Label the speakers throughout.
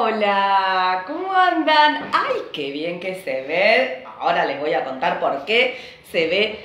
Speaker 1: Hola, ¿cómo andan? ¡Ay, qué bien que se ve! Ahora les voy a contar por qué se ve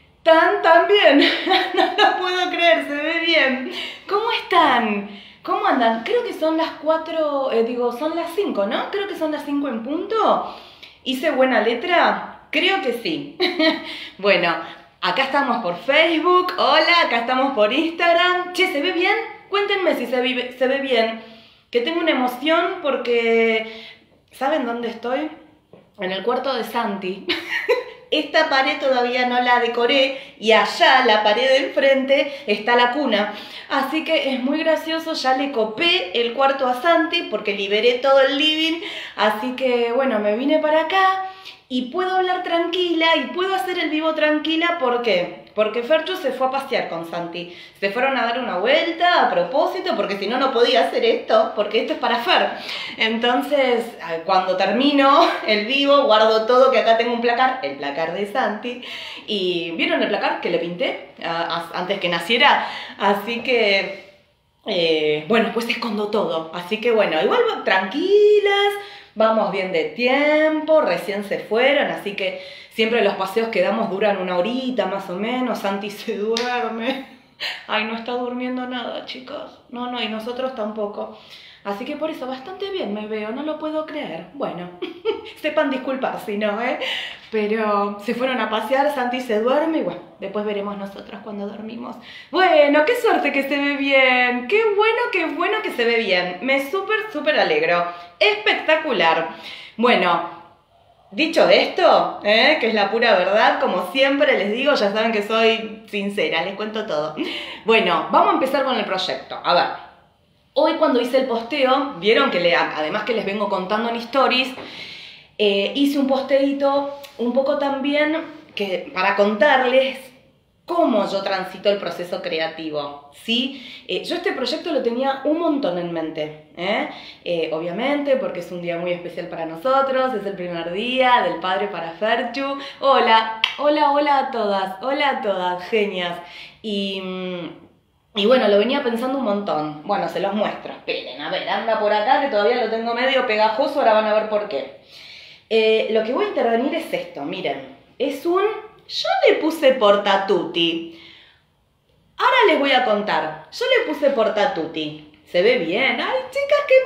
Speaker 1: tan bien. No lo puedo creer, se ve bien. ¿Cómo están? ¿Cómo andan? Creo que son las 4, son las 5, ¿no? Creo que son las 5 en punto. ¿Hice buena letra? Creo que sí. Bueno, acá estamos por Facebook. Hola, acá estamos por Instagram. Che, ¿se ve bien? Cuéntenme si se ve bien. Que tengo una emoción porque... ¿Saben dónde estoy? En el cuarto de Santi. Esta pared todavía no la decoré y allá, la pared del frente, está la cuna. Así que es muy gracioso, ya le copé el cuarto a Santi porque liberé todo el living. Así que bueno, me vine para acá y puedo hablar tranquila y puedo hacer el vivo tranquila. ¿Por qué? Porque Ferchu se fue a pasear con Santi. Se fueron a dar una vuelta a propósito, porque si no, no podía hacer esto, porque esto es para Fer. Entonces, cuando termino el vivo, guardo todo, que acá tengo un placar, el placar de Santi. Y ¿vieron el placar que le pinté antes que naciera? Así que, bueno, pues escondo todo. Así que bueno, igual tranquilas. Vamos bien de tiempo, recién se fueron, así que siempre los paseos que damos duran una horita más o menos. Santi se duerme. Ay, no está durmiendo nada, chicos. No, y nosotros tampoco. Así que por eso bastante bien me veo, no lo puedo creer. Bueno, sepan disculpar si no, ¿eh? Pero se fueron a pasear, Santi se duerme y bueno, después veremos nosotros cuando dormimos. Bueno, qué suerte que se ve bien. Qué bueno que se ve bien. Me súper alegro. Espectacular. Bueno, dicho esto, que es la pura verdad, como siempre les digo, ya saben que soy sincera, les cuento todo. Bueno, vamos a empezar con el proyecto. A ver. Hoy cuando hice el posteo, vieron que además que les vengo contando en stories, hice un posteito un poco también para contarles cómo yo transito el proceso creativo, ¿sí? Yo este proyecto lo tenía un montón en mente, obviamente porque es un día muy especial para nosotros, es el primer día del padre para Ferchu. Hola a todas, genias. Y bueno, lo venía pensando un montón. Bueno, se los muestro. Esperen, a ver, anda por acá que todavía lo tengo medio pegajoso, ahora van a ver por qué. Lo que voy a intervenir es esto, miren. Yo le puse portatuti. Ahora les voy a contar. Yo le puse portatuti. ¿Se ve bien? ¡Ay, chicas, qué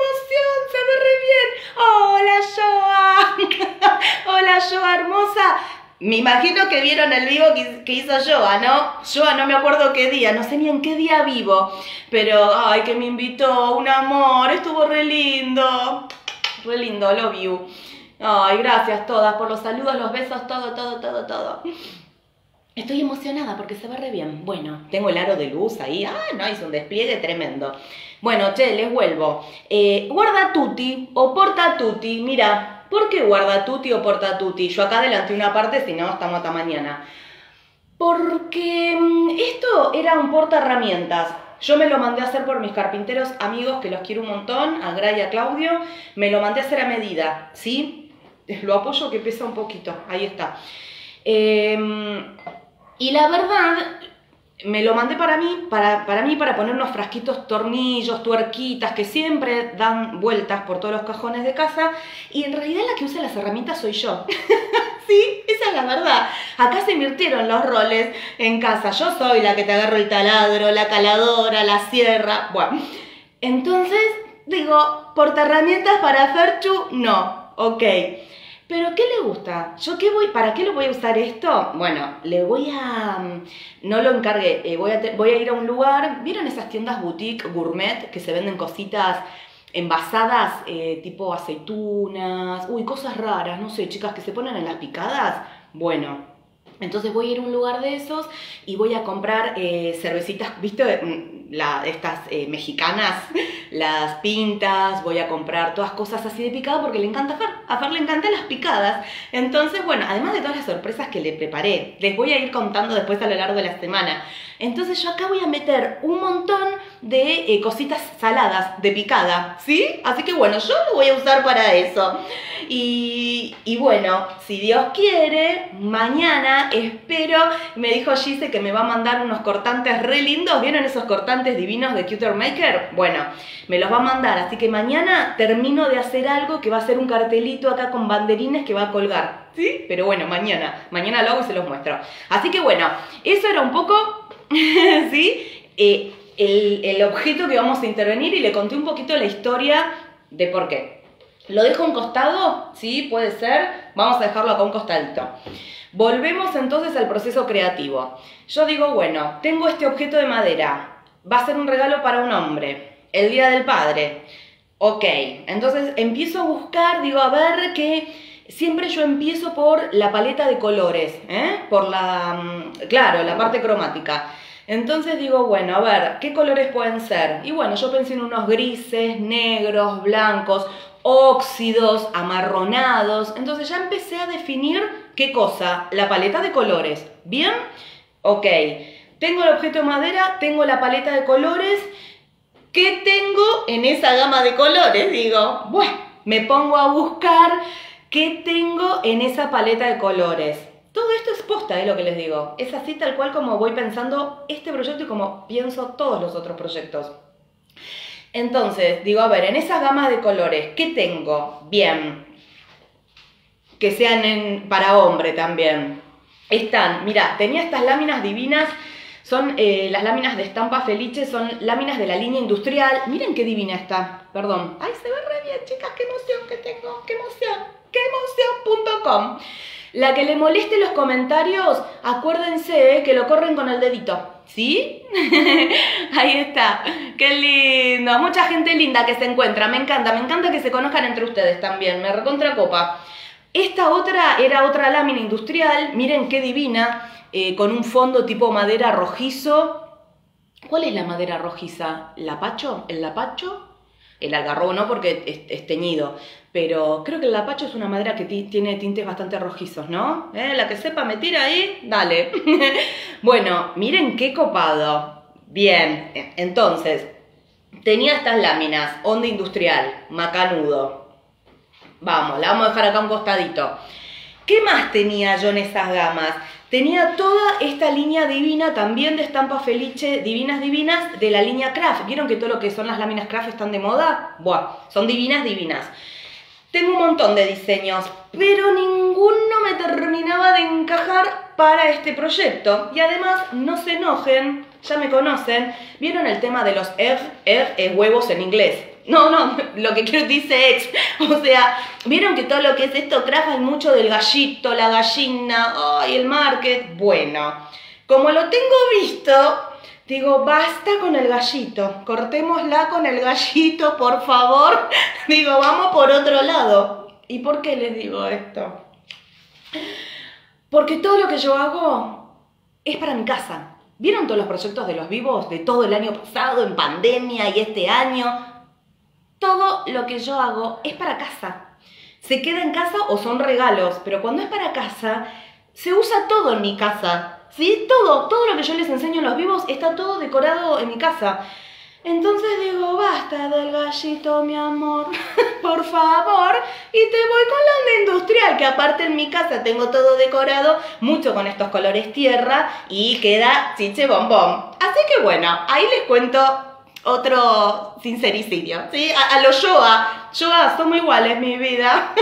Speaker 1: emoción! ¡Se ve re bien! ¡Hola, Joa! ¡Hola, Joa hermosa! Me imagino que vieron el vivo que hizo Joa, ¿no? Joa, no me acuerdo qué día, no sé ni en qué día vivo. Pero, ay, que me invitó, un amor, estuvo re lindo. Re lindo, love you. Ay, gracias todas por los saludos, los besos, todo. Estoy emocionada porque se ve re bien. Bueno, tengo el aro de luz ahí. Ah, no, hizo un despliegue tremendo. Bueno, che, les vuelvo. Guarda tutti o porta tutti, mira. ¿Por qué guarda tutti o porta tutti? Yo acá adelanté una parte, si no, estamos hasta mañana. Porque esto era un porta herramientas. Yo me lo mandé a hacer por mis carpinteros amigos, que los quiero un montón, a Gra y a Claudio. Me lo mandé a hacer a medida, ¿sí? Lo apoyo que pesa un poquito, ahí está. Y la verdad, me lo mandé para mí, para poner unos frasquitos, tornillos, tuerquitas, que siempre dan vueltas por todos los cajones de casa. Y en realidad la que usa las herramientas soy yo. Sí, esa es la verdad. Acá se invirtieron los roles en casa. Yo soy la que te agarro el taladro, la caladora, la sierra. Bueno, entonces digo, portaherramientas para Ferchu, no. Ok. ¿Pero qué le gusta? ¿Para qué lo voy a usar esto? Bueno, no lo encargué, voy a ir a un lugar. ¿Vieron esas tiendas boutique gourmet que se venden cositas envasadas, tipo aceitunas? Uy, cosas raras, no sé, chicas, que se ponen en las picadas. Bueno, entonces voy a ir a un lugar de esos y voy a comprar cervecitas, ¿viste? Estas mexicanas, las pintas, voy a comprar todas cosas así de picada porque le encanta a Fer le encantan las picadas. Entonces, bueno, además de todas las sorpresas que le preparé, les voy a ir contando después a lo largo de la semana. Entonces yo acá voy a meter un montón de cositas saladas de picada, ¿sí? Así que bueno, yo lo voy a usar para eso. Y bueno, si Dios quiere, mañana espero, me dijo Gise que me va a mandar unos cortantes re lindos. ¿Vieron esos cortantes gigantes divinos de Cutter Maker? Bueno, me los va a mandar, así que mañana termino de hacer algo que va a ser un cartelito acá con banderines que va a colgar, ¿sí? Pero bueno, mañana lo hago y se los muestro. Así que bueno, eso era un poco, ¿sí? El objeto que vamos a intervenir y le conté un poquito la historia de por qué. ¿Lo dejo a un costado? Sí, puede ser. Vamos a dejarlo acá a un costadito. Volvemos entonces al proceso creativo. Yo digo, bueno, tengo este objeto de madera. Va a ser un regalo para un hombre. El Día del Padre. Ok, entonces empiezo a buscar, digo, a ver qué... Siempre yo empiezo por la paleta de colores, por claro, la parte cromática. Entonces digo, bueno, a ver, ¿qué colores pueden ser? Y bueno, yo pensé en unos grises, negros, blancos, óxidos, amarronados. Entonces ya empecé a definir qué cosa, la paleta de colores. ¿Bien? Ok, tengo el objeto de madera, tengo la paleta de colores. ¿Qué tengo en esa gama de colores? Digo, bueno, me pongo a buscar qué tengo en esa paleta de colores. Todo esto es posta, lo que les digo. Es así tal cual como voy pensando este proyecto y como pienso todos los otros proyectos. Entonces, digo, a ver, en esas gamas de colores, ¿qué tengo? Bien. Que sean para hombre también. Están, mirá, tenía estas láminas divinas. Son las láminas de estampa Felice, son láminas de la línea industrial. Miren qué divina está. Perdón. Ay, se ve re bien, chicas. Qué emoción que tengo. Qué emoción. Qué emoción.com. La que le moleste los comentarios, acuérdense que lo corren con el dedito, ¿sí? Ahí está, qué lindo, mucha gente linda que se encuentra, me encanta que se conozcan entre ustedes también, me recontra copa. Esta otra era otra lámina industrial, miren qué divina, con un fondo tipo madera rojizo. ¿Cuál es la madera rojiza? ¿Lapacho? ¿El lapacho? El algarrobo no, porque es teñido. Pero creo que el lapacho es una madera que tiene tintes bastante rojizos, ¿no? La que sepa me tira ahí, dale. Bueno, miren qué copado. Bien, entonces, tenía estas láminas, onda industrial, macanudo. Vamos, la vamos a dejar acá a un costadito. ¿Qué más tenía yo en esas gamas? Tenía toda esta línea divina también de estampa Felice, divinas de la línea Craft. ¿Vieron que todo lo que son las láminas Craft están de moda? Buah, son divinas. Tengo un montón de diseños, pero ninguno me terminaba de encajar para este proyecto. Y además, no se enojen, ya me conocen. ¿Vieron el tema de los egg es huevos en inglés? No, lo que quiero dice ex. O sea, ¿vieron que todo lo que es esto craft hay mucho del gallito, la gallina, ay, el market? Bueno, como lo tengo visto, digo, basta con el gallito, cortémosla con el gallito, por favor. Digo, vamos por otro lado. ¿Y por qué les digo esto? Porque todo lo que yo hago es para mi casa. ¿Vieron todos los proyectos de los vivos de todo el año pasado, en pandemia y este año? Todo lo que yo hago es para casa. Se queda en casa o son regalos, pero cuando es para casa, se usa todo en mi casa. ¿Sí? Todo lo que yo les enseño en los vivos está todo decorado en mi casa. Entonces digo, basta del gallito, mi amor, por favor, y te voy con la onda industrial, que aparte en mi casa tengo todo decorado, mucho con estos colores tierra, y queda chiche bombón. Así que bueno, ahí les cuento otro sincericidio, ¿sí? A los Shoah, somos iguales, mi vida.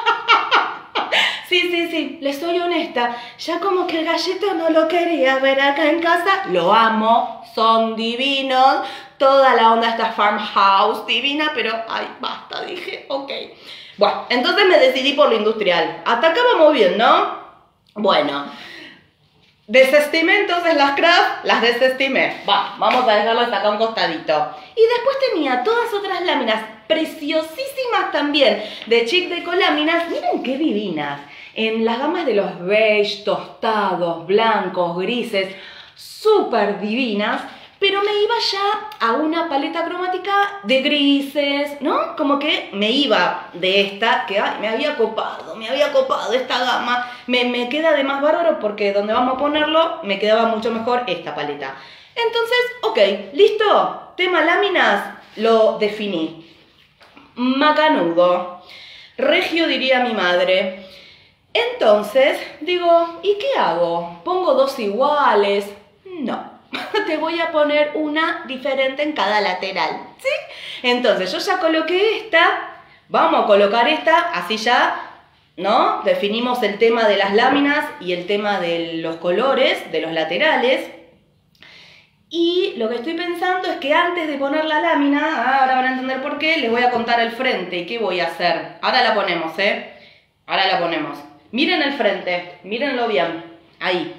Speaker 1: Sí, les soy honesta, ya como que el gallito no lo quería ver acá en casa, lo amo, son divinos, toda la onda esta farmhouse divina, pero ay, basta, dije, ok. Bueno, entonces me decidí por lo industrial, hasta acá vamos bien, ¿no? Bueno, desestimé entonces las craft, las desestimé, vamos a dejarlas acá a un costadito. Y después tenía todas otras láminas preciosísimas también de Chic Deco láminas, miren qué divinas, en las gamas de los beige, tostados, blancos, grises, súper divinas, pero me iba ya a una paleta cromática de grises, ¿no? Como que me iba de esta, que ay, me había copado esta gama, me queda de más bárbaro porque donde vamos a ponerlo me quedaba mucho mejor esta paleta. Entonces, ok, listo, tema láminas, lo definí. Macanudo, regio diría mi madre. Entonces, digo, ¿y qué hago? ¿Pongo dos iguales? No. te voy a poner una diferente en cada lateral, ¿sí? Entonces yo ya coloqué esta, vamos a colocar esta, así ya, ¿no? Definimos el tema de las láminas y el tema de los colores de los laterales. Y lo que estoy pensando es que antes de poner la lámina, ahora van a entender por qué, les voy a contar el frente y qué voy a hacer. Ahora la ponemos, ¿eh? Ahora la ponemos. Miren el frente, mírenlo bien, ahí.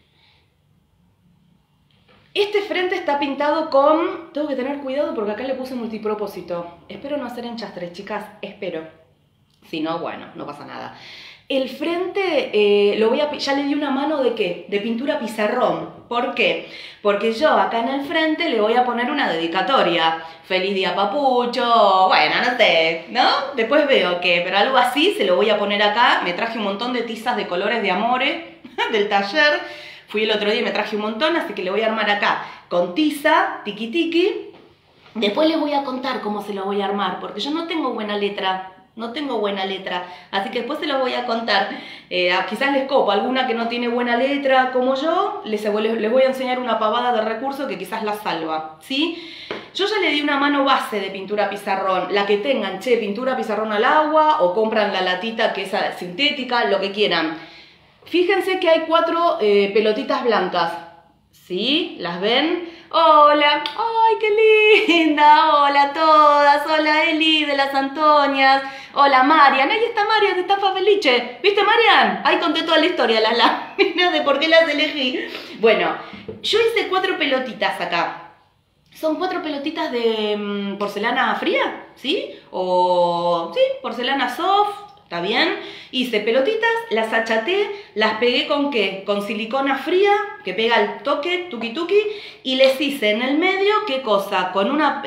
Speaker 1: Este frente está pintado con... Tengo que tener cuidado porque acá le puse multipropósito. Espero no hacer enchastres, chicas, espero. Si no, bueno, no pasa nada. El frente ya le di una mano ¿de qué? De pintura pizarrón. ¿Por qué? Porque yo acá en el frente le voy a poner una dedicatoria. Feliz día papucho, bueno, no sé, ¿no? Después veo que, pero algo así se lo voy a poner acá. Me traje un montón de tizas de colores de amores del taller. Fui el otro día y me traje un montón, así que le voy a armar acá con tiza, tiki tiki. Después les voy a contar cómo se lo voy a armar, porque yo no tengo buena letra. No tengo buena letra, así que después se los voy a contar. Quizás les copo alguna que no tiene buena letra como yo, les voy a enseñar una pavada de recurso que quizás la salva, ¿sí? Yo ya le di una mano base de pintura pizarrón, la que tengan, pintura pizarrón al agua, o compran la latita que es sintética, lo que quieran. Fíjense que hay 4 pelotitas blancas, ¿sí? ¿Las ven? Hola, ¡ay, qué linda! Hola a todas, hola Eli de las Antonias, hola Marian, ahí está Marian de Estafa Felice, ¿viste Marian? Ahí conté toda la historia, las láminas de por qué las elegí. Bueno, yo hice 4 pelotitas acá, son 4 pelotitas de porcelana fría, ¿sí? O, sí, porcelana soft. ¿Está bien? Hice pelotitas, las achaté, las pegué ¿con qué? Con silicona fría, que pega el toque, tuki tuki, y les hice en el medio, ¿qué cosa? Con una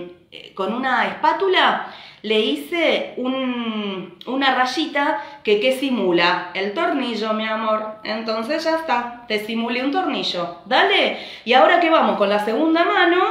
Speaker 1: espátula le hice una rayita que simula el tornillo, mi amor. Entonces ya está, te simulé un tornillo. Dale. Y ahora que vamos con la segunda mano,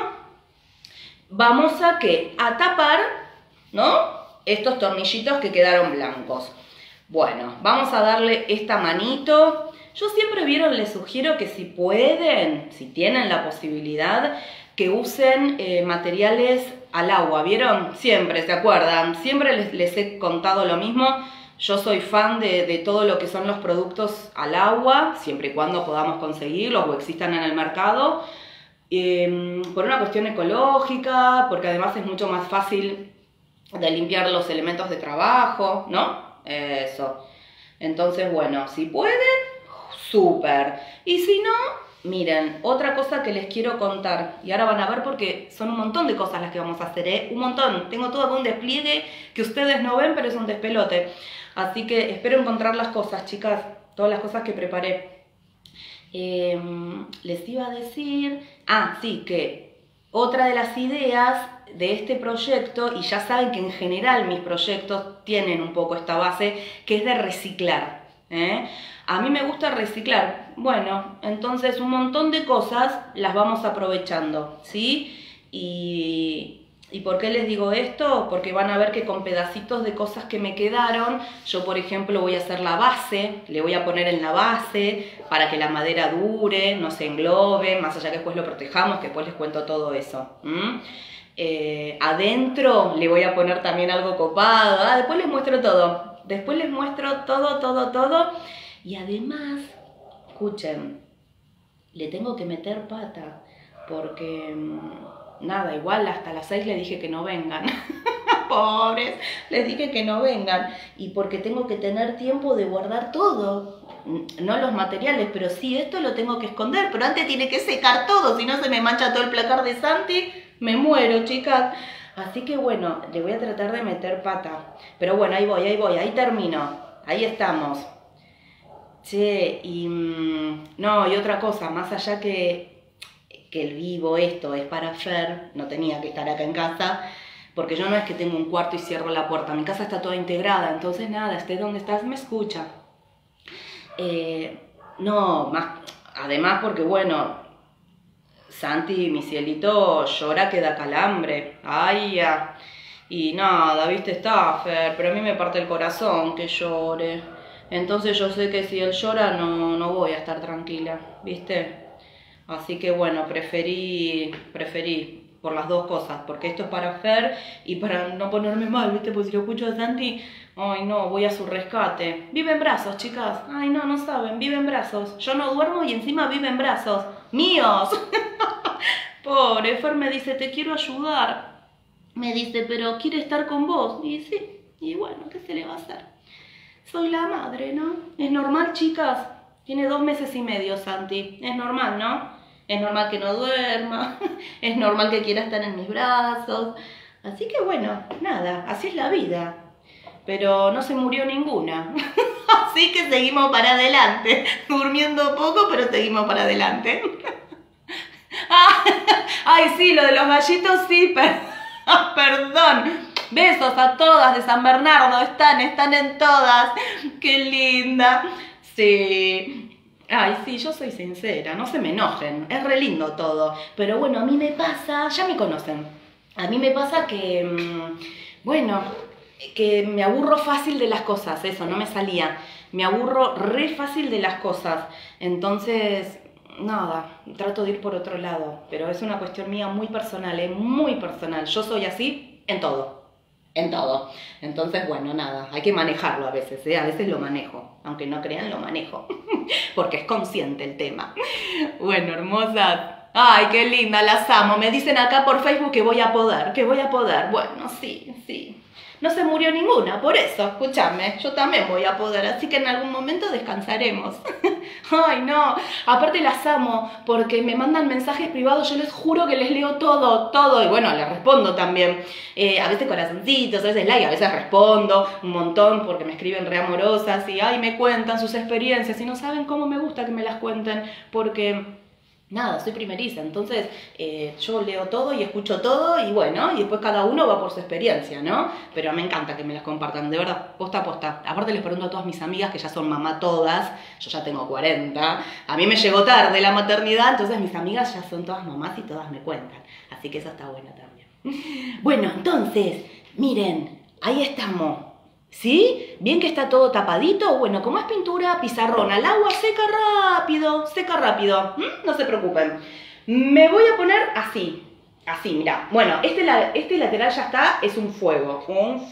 Speaker 1: vamos a ¿qué? A tapar, ¿no? Estos tornillitos que quedaron blancos. Bueno, vamos a darle esta manito. Yo siempre, ¿vieron? Les sugiero que si pueden, si tienen la posibilidad, que usen materiales al agua, ¿vieron? Siempre, ¿se acuerdan? Siempre les he contado lo mismo. Yo soy fan de todo lo que son los productos al agua, siempre y cuando podamos conseguirlos o existan en el mercado. Por una cuestión ecológica, porque además es mucho más fácil de limpiar los elementos de trabajo, ¿no? Eso. Entonces, bueno, si pueden, súper. Y si no, miren, otra cosa que les quiero contar. Y ahora van a ver porque son un montón de cosas las que vamos a hacer, ¿eh? Un montón. Tengo todo un despliegue que ustedes no ven, pero es un despelote. Así que espero encontrar las cosas, chicas. Todas las cosas que preparé. Les iba a decir... Ah, sí, que otra de las ideas de este proyecto, y ya saben que en general mis proyectos tienen un poco esta base, que es de reciclar, ¿eh? A mí me gusta reciclar. Bueno, entonces un montón de cosas las vamos aprovechando, ¿sí? ¿Y por qué les digo esto? Porque van a ver que con pedacitos de cosas que me quedaron, yo por ejemplo voy a hacer la base, le voy a poner en la base para que la madera dure, no se englobe, más allá que después lo protejamos, que después les cuento todo eso. Adentro le voy a poner también algo copado, después les muestro todo, todo. Y además, escuchen, le tengo que meter pata, porque nada, igual hasta las 6 les dije que no vengan. Pobres, les dije que no vengan. Y porque tengo que tener tiempo de guardar todo. No los materiales, pero sí, esto lo tengo que esconder. Pero antes tiene que secar todo, si no se me mancha todo el placar de Santi. Me muero, chicas. Así que bueno, le voy a tratar de meter pata. Pero bueno, ahí voy, ahí termino. Ahí estamos. Che, y no, y otra cosa, más allá que el vivo esto es para Fer, no tenía que estar acá en casa, porque yo no es que tengo un cuarto y cierro la puerta, mi casa está toda integrada, entonces nada, estés donde estás, me escucha. No, más, además porque bueno, Santi, mi cielito, llora que da calambre, ay ya, y nada, viste, está Fer, pero a mí me parte el corazón que llore. Entonces yo sé que si él llora no voy a estar tranquila, ¿viste? Así que bueno, preferí por las dos cosas, porque esto es para Fer y para no ponerme mal, ¿viste? Pues si lo escucho a Santi, ay no, voy a su rescate. Vive en brazos, chicas. Ay no, no saben, vive en brazos. Yo no duermo y encima vive en brazos. ¡Míos! Pobre, Fer me dice, te quiero ayudar. Me dice, pero quiere estar con vos. Y sí, y bueno, ¿qué se le va a hacer? Soy la madre, ¿no? Es normal, chicas. Tiene 2 meses y medio, Santi. Es normal, ¿no? Es normal que no duerma, es normal que quiera estar en mis brazos. Así que bueno, nada, así es la vida. Pero no se murió ninguna. Así que seguimos para adelante. Durmiendo poco, pero seguimos para adelante. Ay, sí, lo de los gallitos, sí, perdón. Besos a todas de San Bernardo, están en todas. Qué linda. Sí. Ay, sí, yo soy sincera, no se me enojen, es re lindo todo. Pero bueno, a mí me pasa, ya me conocen, a mí me pasa que, bueno, que me aburro fácil de las cosas, eso, no me salía. Me aburro re fácil de las cosas, entonces, nada, trato de ir por otro lado. Pero es una cuestión mía muy personal, muy personal. Yo soy así en todo. En todo. Entonces, bueno, nada, hay que manejarlo a veces, ¿eh? A veces lo manejo, aunque no crean, lo manejo, porque es consciente el tema. Bueno, hermosas. Ay, qué linda, las amo. Me dicen acá por Facebook que voy a poder, Bueno, sí, sí. No se murió ninguna, por eso, escúchame, yo también voy a poder, así que en algún momento descansaremos. Ay, no, aparte las amo, porque me mandan mensajes privados, yo les juro que les leo todo, y bueno, les respondo también. A veces corazoncitos, a veces like, a veces respondo un montón, porque me escriben re amorosas, y ay, me cuentan sus experiencias, y no saben cómo me gusta que me las cuenten, porque... Nada, soy primeriza, entonces yo leo todo y escucho todo y bueno, y después cada uno va por su experiencia, ¿no? Pero me encanta que me las compartan, de verdad, posta a posta. Aparte les pregunto a todas mis amigas que ya son mamá todas, yo ya tengo 40, a mí me llegó tarde la maternidad, entonces mis amigas ya son todas mamás y todas me cuentan, así que eso está bueno también. Bueno, entonces, miren, ahí estamos. ¿Sí? Bien que está todo tapadito. Bueno, como es pintura, pizarrón al agua, seca rápido. No se preocupen. Me voy a poner así, mirá. Bueno, este lateral ya está, es un fuego.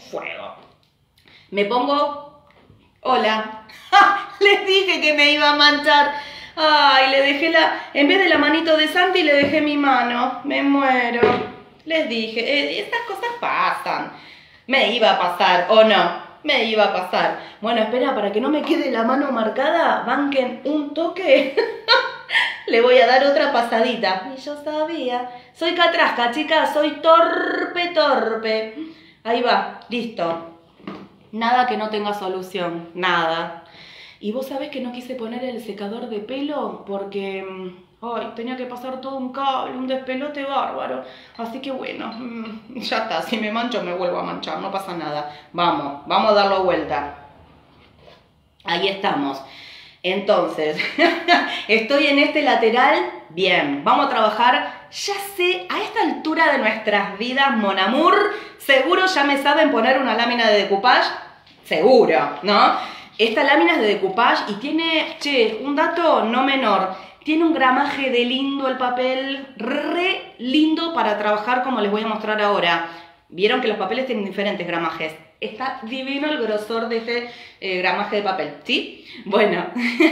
Speaker 1: Me pongo... Hola. Les dije que me iba a manchar. Ay, le dejé en vez de la manito de Santi, le dejé mi mano. Me muero. Les dije, estas cosas pasan. Me iba a pasar, ¿o no? Me iba a pasar. Bueno, espera, para que no me quede la mano marcada, banquen un toque. Le voy a dar otra pasadita. Y yo sabía. Soy catrasca, chicas, soy torpe. Ahí va, listo. Nada que no tenga solución, nada. Y vos sabés que no quise poner el secador de pelo porque... Ay, tenía que pasar todo un cable, un despelote bárbaro. Así que bueno, ya está. Si me mancho, me vuelvo a manchar. No pasa nada. Vamos a darlo vuelta. Ahí estamos. Entonces, estoy en este lateral. Bien, vamos a trabajar. Ya sé, a esta altura de nuestras vidas, mon amour, seguro ya me saben poner una lámina de decoupage. Seguro, ¿no? Esta lámina es de decoupage y tiene, un dato no menor. Tiene un gramaje de lindo el papel, re lindo para trabajar como les voy a mostrar ahora. Vieron que los papeles tienen diferentes gramajes. Está divino el grosor de este gramaje de papel, ¿sí? Bueno,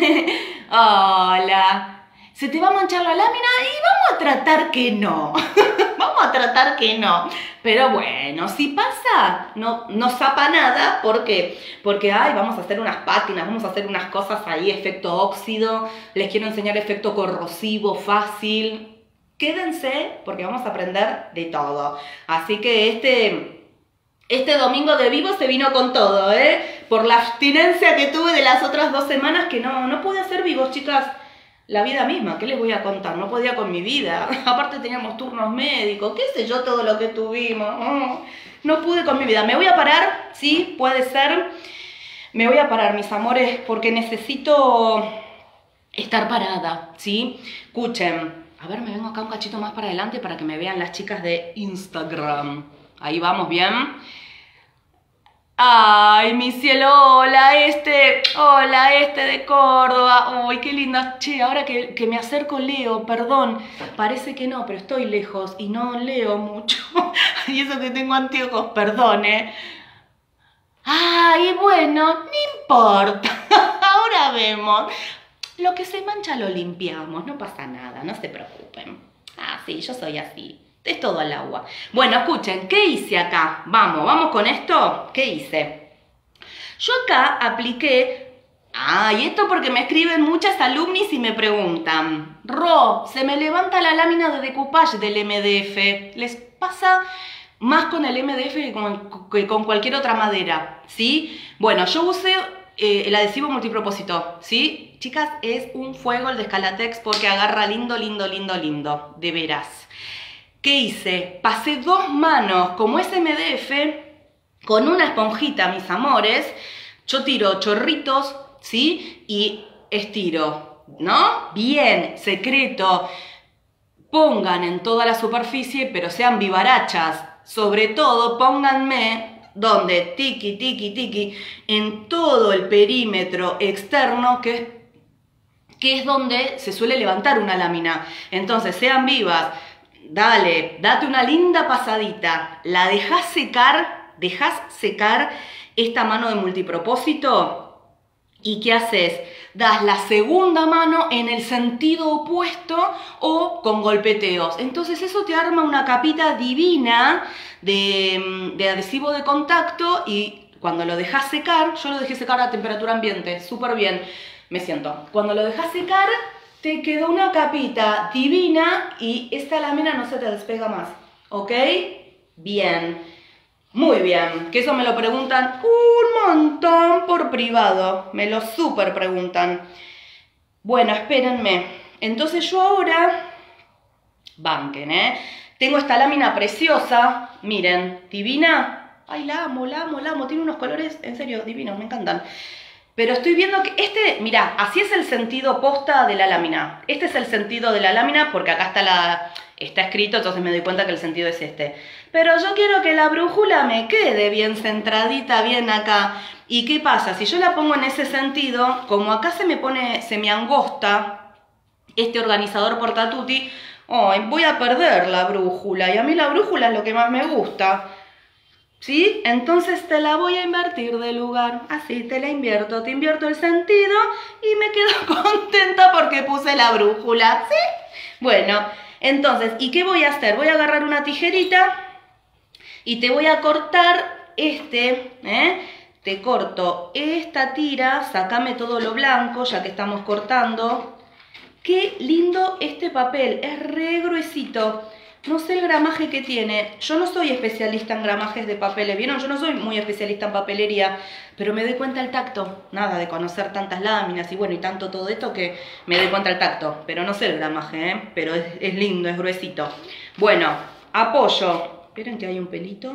Speaker 1: hola. ¿Se te va a manchar la lámina? Y vamos a tratar que no. Vamos a tratar que no. Pero bueno, si pasa, no zapa nada. ¿Por qué? Porque, ay, vamos a hacer unas pátinas, vamos a hacer unas cosas ahí, efecto óxido. Les quiero enseñar efecto corrosivo, fácil. Quédense porque vamos a aprender de todo. Así que este domingo de vivo se vino con todo, ¿eh? Por la abstinencia que tuve de las otras 2 semanas que no pude hacer vivos, chicas. La vida misma, ¿qué les voy a contar? No podía con mi vida. Aparte teníamos turnos médicos, qué sé yo, todo lo que tuvimos. No pude con mi vida. Me voy a parar, sí, puede ser. Me voy a parar, mis amores, porque necesito estar parada, ¿sí? Escuchen. A ver, me vengo acá un cachito más para adelante para que me vean las chicas de Instagram. Ahí vamos, ¿bien? Ay, mi cielo, hola este de Córdoba. Uy, qué linda. Che, ahora que me acerco leo, perdón, parece que no, pero estoy lejos y no leo mucho. Y eso que tengo anteojos, perdón, ¿eh? Ay, bueno, no importa. Ahora vemos. Lo que se mancha lo limpiamos, no pasa nada, no se preocupen. Ah, sí, yo soy así. Es todo al agua. Bueno, escuchen, ¿qué hice acá? Vamos con esto. ¿Qué hice? Yo acá apliqué... y esto porque me escriben muchas alumnis y me preguntan, Ro, se me levanta la lámina de decoupage del MDF. ¿Les pasa más con el MDF que con cualquier otra madera? ¿Sí? Bueno, yo usé el adhesivo multipropósito, ¿sí? Chicas, es un fuego el de Scalatex porque agarra lindo, de veras. ¿Qué hice? Pasé 2 manos como ese MDF con una esponjita, mis amores. Yo tiro chorritos, ¿sí? Y estiro, ¿no? Bien, secreto. Pongan en toda la superficie, pero sean vivarachas. Sobre todo, pónganme donde tiki, en todo el perímetro externo, que es donde se suele levantar una lámina. Entonces, sean vivas. Dale, date una linda pasadita, la dejás secar esta mano de multipropósito y ¿qué haces? Das la segunda mano en el sentido opuesto o con golpeteos. Entonces eso te arma una capita divina de adhesivo de contacto y cuando lo dejas secar, yo lo dejé secar a temperatura ambiente, súper bien, me siento. Cuando lo dejas secar, te quedó una capita divina y esta lámina no se te despega más, ¿ok? Bien, muy bien, que eso me lo preguntan un montón por privado, me lo súper preguntan. Bueno, espérenme, entonces yo ahora, banquen, tengo esta lámina preciosa, miren, divina, ay, la amo, tiene unos colores, en serio, divinos, me encantan. Pero estoy viendo que mirá, así es el sentido posta de la lámina. Este es el sentido de la lámina porque acá está escrito, entonces me doy cuenta que el sentido es este. Pero yo quiero que la brújula me quede bien centradita, bien acá. ¿Y qué pasa? Si yo la pongo en ese sentido, como acá se me angosta este organizador portatutti, voy a perder la brújula. Y a mí la brújula es lo que más me gusta. ¿Sí? Entonces te la voy a invertir de lugar, así te invierto el sentido y me quedo contenta porque puse la brújula, ¿sí? Bueno, entonces, ¿y qué voy a hacer? Voy a agarrar una tijerita y te voy a cortar te corto esta tira, sacame todo lo blanco ya que estamos cortando. Qué lindo este papel, es re gruesito. No sé el gramaje que tiene. Yo no soy especialista en gramajes de papeles, ¿vieron? Yo no soy muy especialista en papelería, pero me doy cuenta al tacto. Nada de conocer tantas láminas y bueno, y tanto todo esto que me doy cuenta al tacto. Pero no sé el gramaje, pero es lindo, es gruesito. Bueno, apoyo. Esperen que hay un pelito.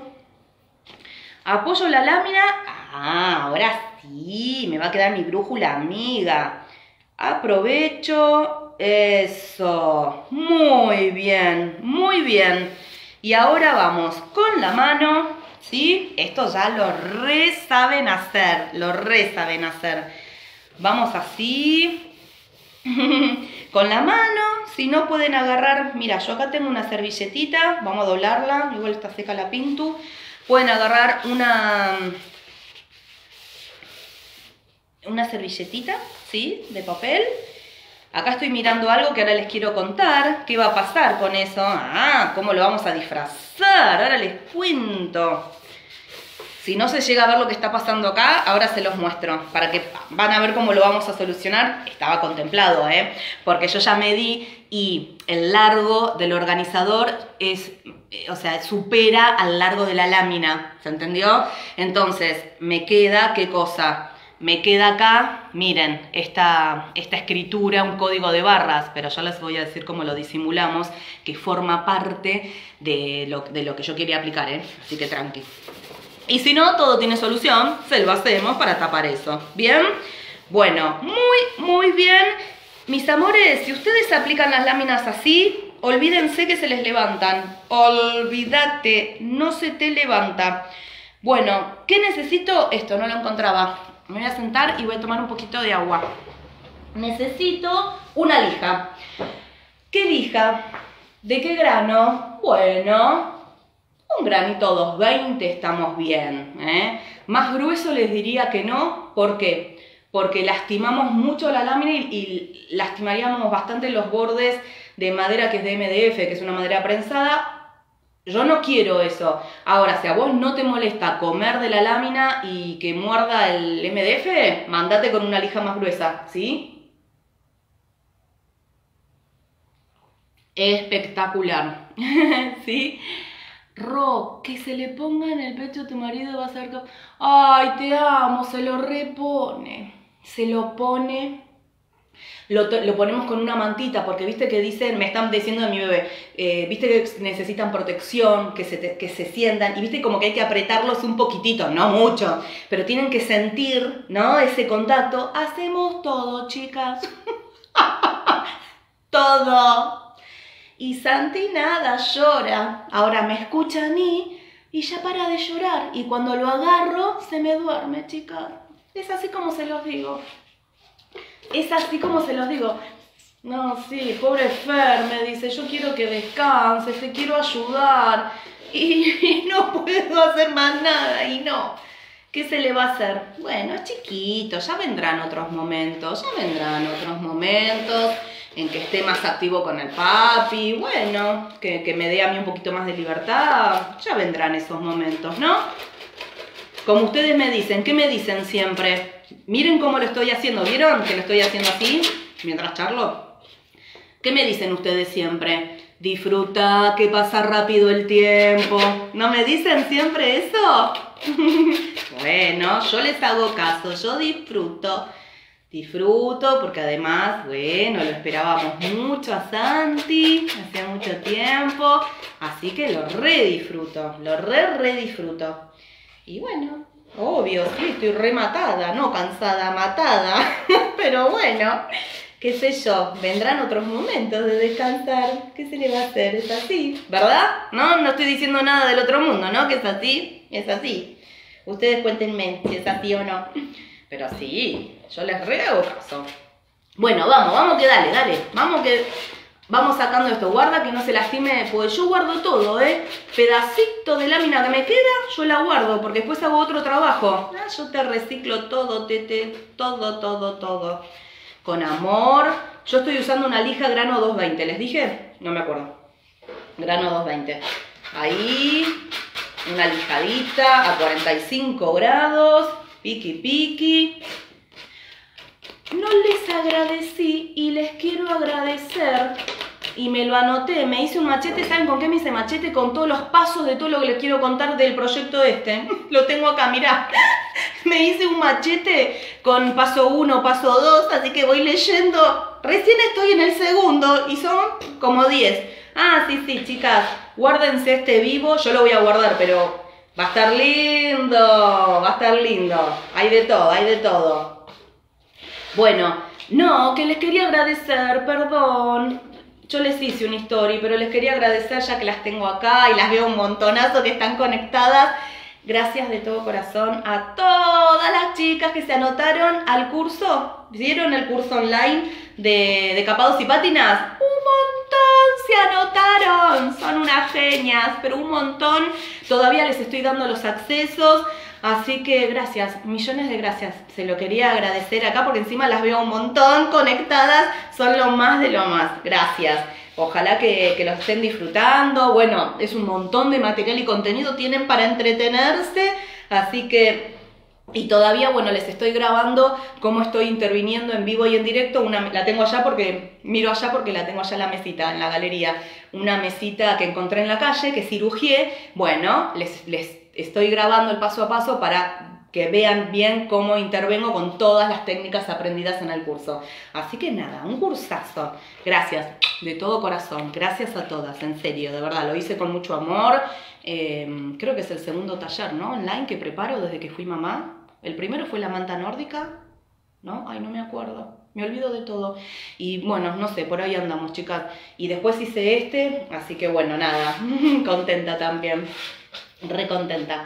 Speaker 1: Apoyo la lámina. Ahora sí, me va a quedar mi brújula amiga. Aprovecho. Eso, muy bien, muy bien. Y ahora vamos con la mano, ¿sí? Esto ya lo re saben hacer, Vamos así, con la mano, si no pueden agarrar, mira, yo acá tengo una servilletita, vamos a doblarla, igual está seca la pintu. Pueden agarrar una servilletita, ¿sí? De papel. Acá estoy mirando algo que ahora les quiero contar. ¿Qué va a pasar con eso? ¿Cómo lo vamos a disfrazar? Ahora les cuento. Si no se llega a ver lo que está pasando acá, ahora se los muestro. Para que van a ver cómo lo vamos a solucionar. Estaba contemplado, porque yo ya medí y el largo del organizador supera al largo de la lámina. ¿Se entendió? Entonces, me queda, ¿qué cosa? Me queda acá, miren, esta escritura, un código de barras, pero ya les voy a decir cómo lo disimulamos, que forma parte de lo que yo quería aplicar, así que tranqui. Y si no, todo tiene solución, se lo hacemos para tapar eso, ¿bien? Bueno, muy bien. Mis amores, si ustedes aplican las láminas así, olvídense que se les levantan. Olvídate, no se te levanta. Bueno, ¿qué necesito? Esto, no lo encontraba. Me voy a sentar y voy a tomar un poquito de agua. Necesito una lija. ¿Qué lija? ¿De qué grano? Bueno, un granito 220 estamos bien, ¿eh? Más grueso les diría que no. ¿Por qué? Porque lastimamos mucho la lámina y lastimaríamos bastante los bordes de madera que es de MDF, que es una madera prensada. Yo no quiero eso. Ahora, si a vos no te molesta comer de la lámina y que muerda el MDF, mandate con una lija más gruesa, ¿sí? Espectacular, ¿sí? Ro, que se le ponga en el pecho a tu marido va a ser... Ay, te amo, se lo repone. Se lo pone... Lo ponemos con una mantita, porque viste que dicen, me están diciendo de mi bebé, viste que necesitan protección, que se sientan, y viste como que hay que apretarlos un poquitito, no mucho, pero tienen que sentir, ¿no? Ese contacto. Hacemos todo, chicas. Todo. Y Santi nada, llora. Ahora me escucha a mí y ya para de llorar. Y cuando lo agarro, se me duerme, chicas. Es así como se los digo. Es así como se los digo. No, sí, pobre Fer, me dice, yo quiero que descanses, te quiero ayudar. Y no puedo hacer más nada, y no. ¿Qué se le va a hacer? Bueno, es chiquito, ya vendrán otros momentos, en que esté más activo con el papi, bueno, que me dé a mí un poquito más de libertad, ya vendrán esos momentos, ¿no? Como ustedes me dicen, ¿qué me dicen siempre? Miren cómo lo estoy haciendo, ¿vieron que lo estoy haciendo así mientras charlo? ¿Qué me dicen ustedes siempre? Disfruta, que pasa rápido el tiempo. ¿No me dicen siempre eso? Bueno, yo les hago caso, yo disfruto. Disfruto porque además, bueno, lo esperábamos mucho a Santi, hacía mucho tiempo, así que lo re disfruto, lo re disfruto. Y bueno, obvio, sí, estoy rematada, no cansada, matada, pero bueno, qué sé yo, vendrán otros momentos de descansar, ¿qué se le va a hacer? Es así, ¿verdad? No estoy diciendo nada del otro mundo, ¿no? Que es así, es así. Ustedes cuéntenme si es así o no. Pero sí, yo les re hago caso. Bueno, vamos que dale, vamos sacando esto. Guarda que no se lastime, pues yo guardo todo, pedacito de lámina que me queda, yo la guardo, porque después hago otro trabajo. Yo te reciclo todo, tete, todo. Con amor. Yo estoy usando una lija grano 220, ¿les dije? No me acuerdo. Grano 220. Ahí, una lijadita a 45 grados. Piqui. No les agradecí y les quiero agradecer. Y me lo anoté, me hice un machete. ¿Saben con qué me hice machete? Con todos los pasos de todo lo que les quiero contar del proyecto este. Lo tengo acá, mirá. Me hice un machete con paso 1, paso 2, así que voy leyendo. Recién estoy en el segundo y son como 10. Ah, sí, chicas, guárdense este vivo. Yo lo voy a guardar, pero... va a estar lindo, hay de todo. Bueno, no, que les quería agradecer, perdón, yo les hice una story, pero les quería agradecer ya que las tengo acá y las veo un montonazo que están conectadas. Gracias de todo corazón a todas las chicas que se anotaron al curso. ¿Vieron el curso online de capados y pátinas? ¡Un montón se anotaron! Son unas genias, pero un montón. Todavía les estoy dando los accesos. Así que gracias, millones de gracias. Se lo quería agradecer acá porque encima las veo un montón conectadas. Son lo más de lo más. Gracias. Ojalá que los estén disfrutando. Bueno, es un montón de material y contenido tienen para entretenerse. Así que... y todavía, bueno, les estoy grabando cómo estoy interviniendo en vivo y en directo. La tengo allá porque... miro allá porque la tengo allá en la mesita, en la galería. Una mesita que encontré en la calle, que cirugié. Bueno, les estoy grabando el paso a paso para... que vean bien cómo intervengo con todas las técnicas aprendidas en el curso. Así que nada, un cursazo. Gracias, de todo corazón. Gracias a todas, en serio, de verdad. Lo hice con mucho amor. Creo que es el segundo taller, ¿no? Online que preparo desde que fui mamá. El primero fue la manta nórdica, ¿no? Ay, no me acuerdo. Me olvido de todo. Y bueno, no sé, por ahí andamos, chicas. Y después hice así que bueno, nada. Contenta también. Re contenta.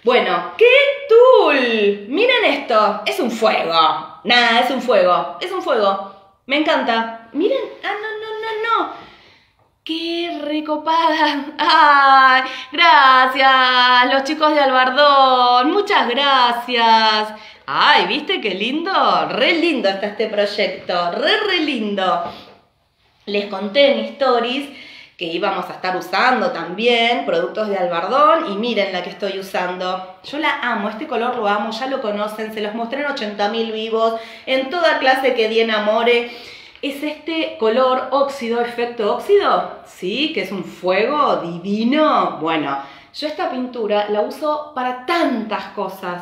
Speaker 1: Bueno, ¡qué tul! Miren esto, es un fuego. Nada, es un fuego, es un fuego. Me encanta. Miren, no. ¡Qué recopada! ¡Ay! Gracias, los chicos de Albardón. Muchas gracias. ¡Ay! ¿Viste qué lindo? Re lindo está este proyecto. Re lindo. Les conté en Stories que íbamos a estar usando también productos de Albardón y miren la que estoy usando. Yo la amo, este color lo amo, ya lo conocen, se los mostré en 80.000 vivos, en toda clase que di en Amore. Es este color óxido, efecto óxido, ¿sí? Que es un fuego divino. Bueno, yo esta pintura la uso para tantas cosas,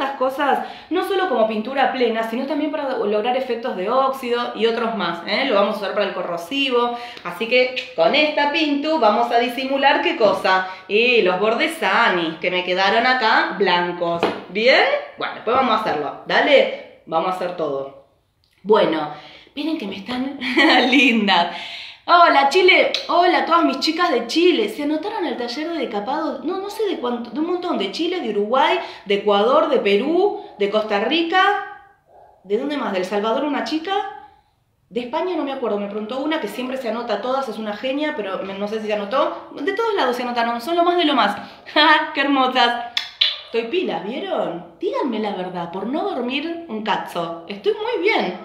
Speaker 1: no solo como pintura plena, sino también para lograr efectos de óxido y otros más, ¿eh? Lo vamos a usar para el corrosivo, así que con esta pintu vamos a disimular ¿qué cosa? Y los bordes sanis que me quedaron acá blancos, ¿bien? Bueno, después vamos a hacerlo, dale, vamos a hacer todo. Bueno, miren que me están lindas. Hola Chile, hola a todas mis chicas de Chile, ¿se anotaron al taller de decapado? No sé de cuánto, de un montón, de Chile, de Uruguay, de Ecuador, de Perú, de Costa Rica, ¿de dónde más? ¿De El Salvador una chica? De España no me acuerdo, me preguntó una que siempre se anota a todas, es una genia, pero no sé si se anotó. De todos lados se anotaron, son lo más de lo más. ¡Ja! ¡Qué hermosas! Estoy pila, ¿vieron? Díganme la verdad, por no dormir un cazzo, estoy muy bien.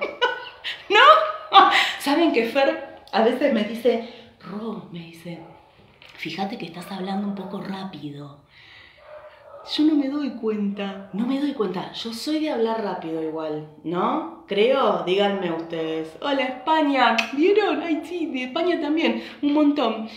Speaker 1: ¿No? ¿Saben que Fer a veces me dice, Ro, me dice, fíjate que estás hablando un poco rápido? Yo no me doy cuenta, yo soy de hablar rápido igual, ¿no? Creo, díganme ustedes. Hola España, ¿vieron? Ay sí, de España también, un montón.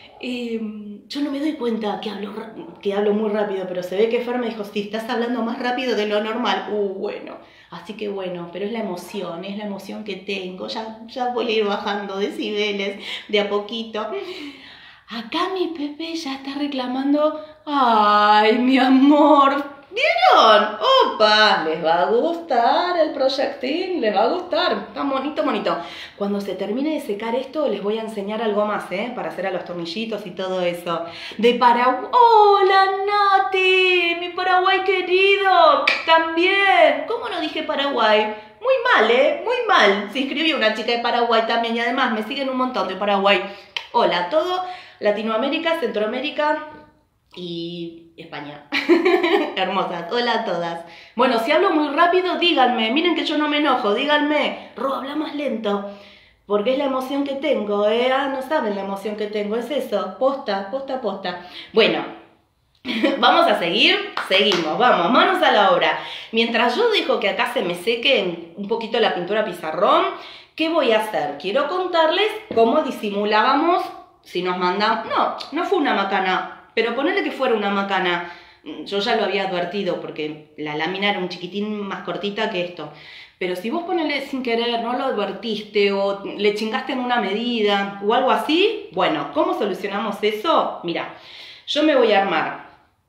Speaker 1: Yo no me doy cuenta que hablo muy rápido, pero se ve que Fer me dijo, sí, estás hablando más rápido de lo normal. Bueno, así que bueno, pero es la emoción que tengo. Ya voy a ir bajando decibeles de a poquito. Acá mi Pepe ya está reclamando, ay, mi amor. ¿Vieron? ¡Opa! Les va a gustar el proyectil, les va a gustar. Está bonito, bonito. Cuando se termine de secar esto, les voy a enseñar algo más, para hacer a los tornillitos y todo eso. De Paraguay. ¡Hola, Nati! Mi Paraguay querido. También. ¿Cómo no dije Paraguay? Muy mal, muy mal. Se inscribió una chica de Paraguay también y además me siguen un montón de Paraguay. Hola a todo Latinoamérica, Centroamérica y España. Hermosas, hola a todas. Bueno, si hablo muy rápido, díganme. Miren que yo no me enojo, díganme. Ro, habla más lento. Porque es la emoción que tengo, no saben la emoción que tengo, es eso. Posta. Bueno, vamos a seguir. Seguimos, vamos, manos a la obra. Mientras yo dejo que acá se me seque un poquito la pintura pizarrón, ¿qué voy a hacer? Quiero contarles cómo disimulábamos si nos mandan... No fue una macana. Pero ponerle que fuera una macana, yo ya lo había advertido porque la lámina era un chiquitín más cortita que esto. Pero si vos ponele sin querer, no lo advertiste o le chingaste en una medida o algo así, bueno, ¿cómo solucionamos eso? Mira, yo me voy a armar,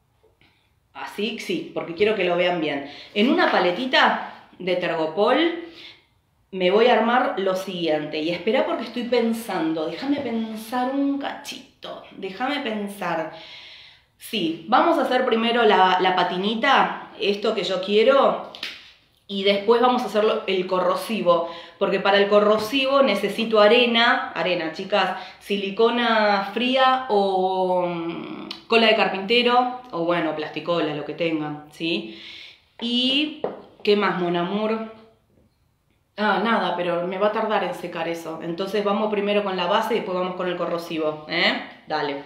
Speaker 1: así sí, porque quiero que lo vean bien. En una paletita de Tergopol me voy a armar lo siguiente. Y espera porque estoy pensando, déjame pensar un cachito. Déjame pensar. Sí, vamos a hacer primero la patinita, esto que yo quiero, y después vamos a hacer el corrosivo, porque para el corrosivo necesito arena, chicas, silicona fría o cola de carpintero, o bueno, plasticola, lo que tengan, ¿sí? Y, ¿qué más, mon amour? Nada, pero me va a tardar en secar eso. Entonces vamos primero con la base y después vamos con el corrosivo, Dale.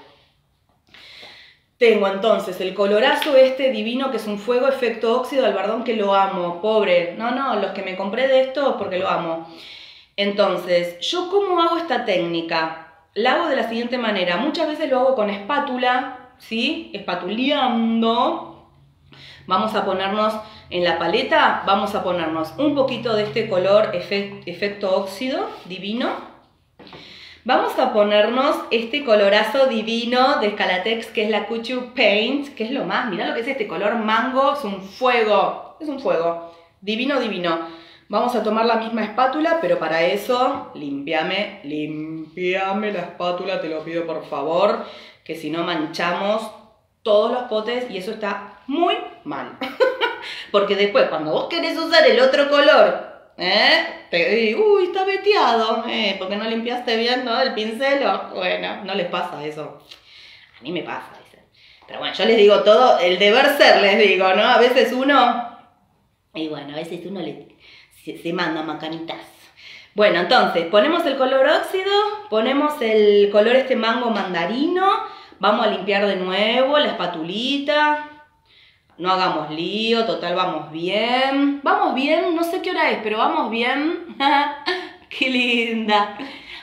Speaker 1: Tengo entonces el colorazo este divino que es un fuego efecto óxido de Albardón que lo amo, pobre. No, los que me compré de estos porque lo amo. Entonces, ¿yo cómo hago esta técnica? La hago de la siguiente manera. Muchas veces lo hago con espátula, ¿sí? Espatuleando. Vamos a ponernos en la paleta, vamos a ponernos un poquito de este color efecto óxido divino. Vamos a ponernos este colorazo divino de Scalatex, que es la Couture Paint, que es lo más, mirá lo que es este color mango, es un fuego, divino, divino. Vamos a tomar la misma espátula, pero para eso, limpiame la espátula, te lo pido por favor, que si no manchamos todos los potes y eso está muy mal. Porque después, cuando vos querés usar el otro color, uy, está veteado, porque no limpiaste bien, ¿no? El pincel, bueno, no les pasa eso. A mí me pasa, dicen. Pero bueno, yo les digo todo, el deber ser les digo, ¿no? A veces uno, y bueno, a veces uno se manda macanitas. Bueno, entonces, ponemos el color óxido, ponemos el color mango mandarino, vamos a limpiar de nuevo la espatulita. No hagamos lío, total, vamos bien. Vamos bien, no sé qué hora es, pero vamos bien. ¡Qué linda!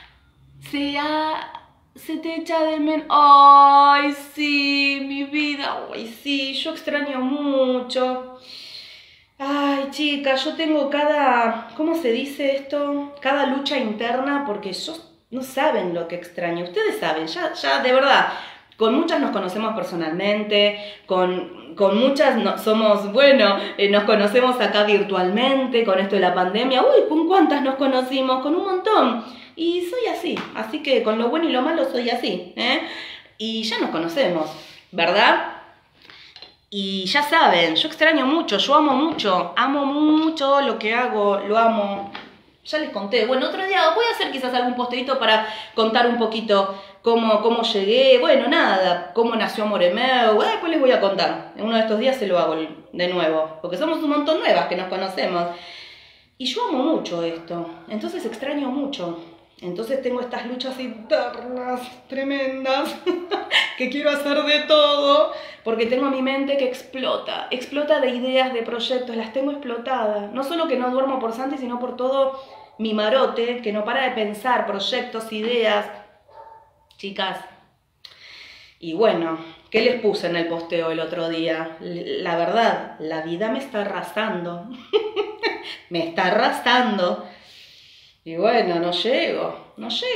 Speaker 1: Se te echa de menos. ¡Ay, sí, mi vida! ¡Ay, sí! Yo extraño mucho. Ay, chicas, yo tengo ¿cómo se dice esto? Cada lucha interna, porque no saben lo que extraño. Ustedes saben, ya de verdad. Con muchas nos conocemos personalmente, con muchas nos conocemos acá virtualmente, con esto de la pandemia. Uy, ¿con cuántas nos conocimos? Con un montón. Y soy así que con lo bueno y lo malo soy así, Y ya nos conocemos, ¿verdad? Y ya saben, yo extraño mucho, yo amo mucho lo que hago, lo amo. Ya les conté. Bueno, otro día voy a hacer quizás algún posteito para contar un poquito cómo llegué. Bueno, nada, cómo nació Amoremeu. Después les voy a contar. En uno de estos días se lo hago de nuevo. Porque somos un montón nuevas que nos conocemos. Y yo amo mucho esto. Entonces extraño mucho. Entonces tengo estas luchas internas tremendas. Que quiero hacer de todo. Porque tengo mi mente que explota. Explota de ideas, de proyectos. Las tengo explotadas. No solo que no duermo por Santi, sino por todo mi marote, que no para de pensar proyectos, ideas. Chicas. Y bueno, ¿qué les puse en el posteo el otro día? La verdad, la vida me está arrasando. Me está arrasando. Y bueno, no llego,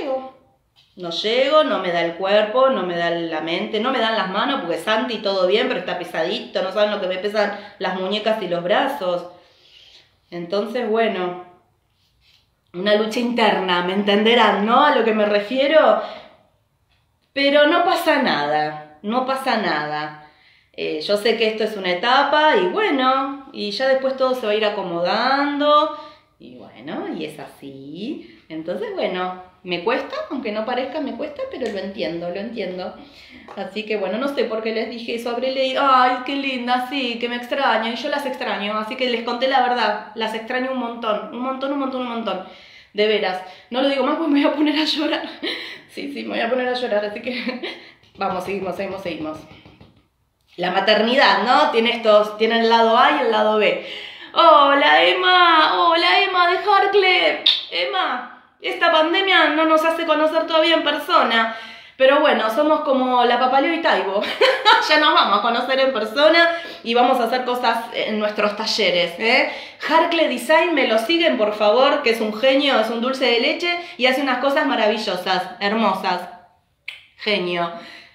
Speaker 1: no me da el cuerpo, no me da la mente, no me dan las manos, porque Santi todo bien, pero está pesadito, no saben lo que me pesan las muñecas y los brazos. Entonces, bueno, una lucha interna, ¿me entenderán, no? A lo que me refiero. Pero no pasa nada, no pasa nada. Yo sé que esto es una etapa y bueno, y ya después todo se va a ir acomodando. Y bueno, y es así. Entonces, bueno, me cuesta, aunque no parezca, me cuesta, pero lo entiendo. Así que bueno, no sé por qué les dije eso, habré leído, ay, qué linda, sí, que me extraño, y yo las extraño, así que les conté la verdad, las extraño un montón, de veras. No lo digo más porque me voy a poner a llorar. Sí, me voy a poner a llorar, así que vamos, seguimos. La maternidad, ¿no? Tiene el lado A y el lado B. Hola Emma de Harcle. Emma, esta pandemia no nos hace conocer todavía en persona, pero bueno, somos como la Papaleo y Taibo. Ya nos vamos a conocer en persona y vamos a hacer cosas en nuestros talleres, Harcle Design, me lo siguen por favor, que es un genio, es un dulce de leche y hace unas cosas maravillosas, hermosas. Genio.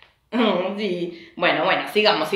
Speaker 1: Sí. Bueno, sigamos.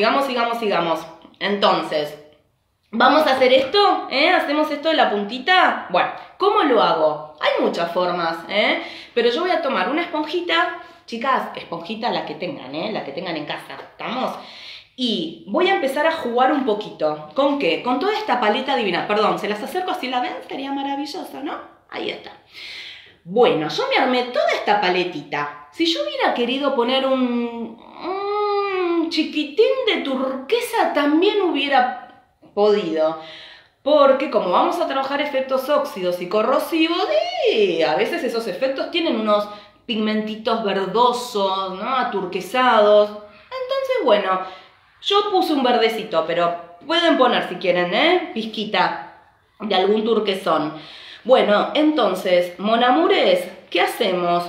Speaker 1: Entonces, ¿vamos a hacer esto? ¿Hacemos esto de la puntita? Bueno, ¿cómo lo hago? Hay muchas formas, pero yo voy a tomar una esponjita, chicas, esponjita la que tengan en casa, ¿estamos? Y voy a empezar a jugar un poquito. ¿Con qué? Con toda esta paleta divina. Perdón, se las acerco así la ven, sería maravilloso, ¿no? Ahí está. Bueno, yo me armé toda esta paletita. Si yo hubiera querido poner un chiquitín de turquesa, también hubiera podido. Porque como vamos a trabajar efectos óxidos y corrosivos, a veces esos efectos tienen unos pigmentitos verdosos, ¿no? Aturquesados. Entonces, bueno, yo puse un verdecito, pero pueden poner si quieren, pizquita de algún turquesón. Bueno, entonces, mon amours, ¿qué hacemos?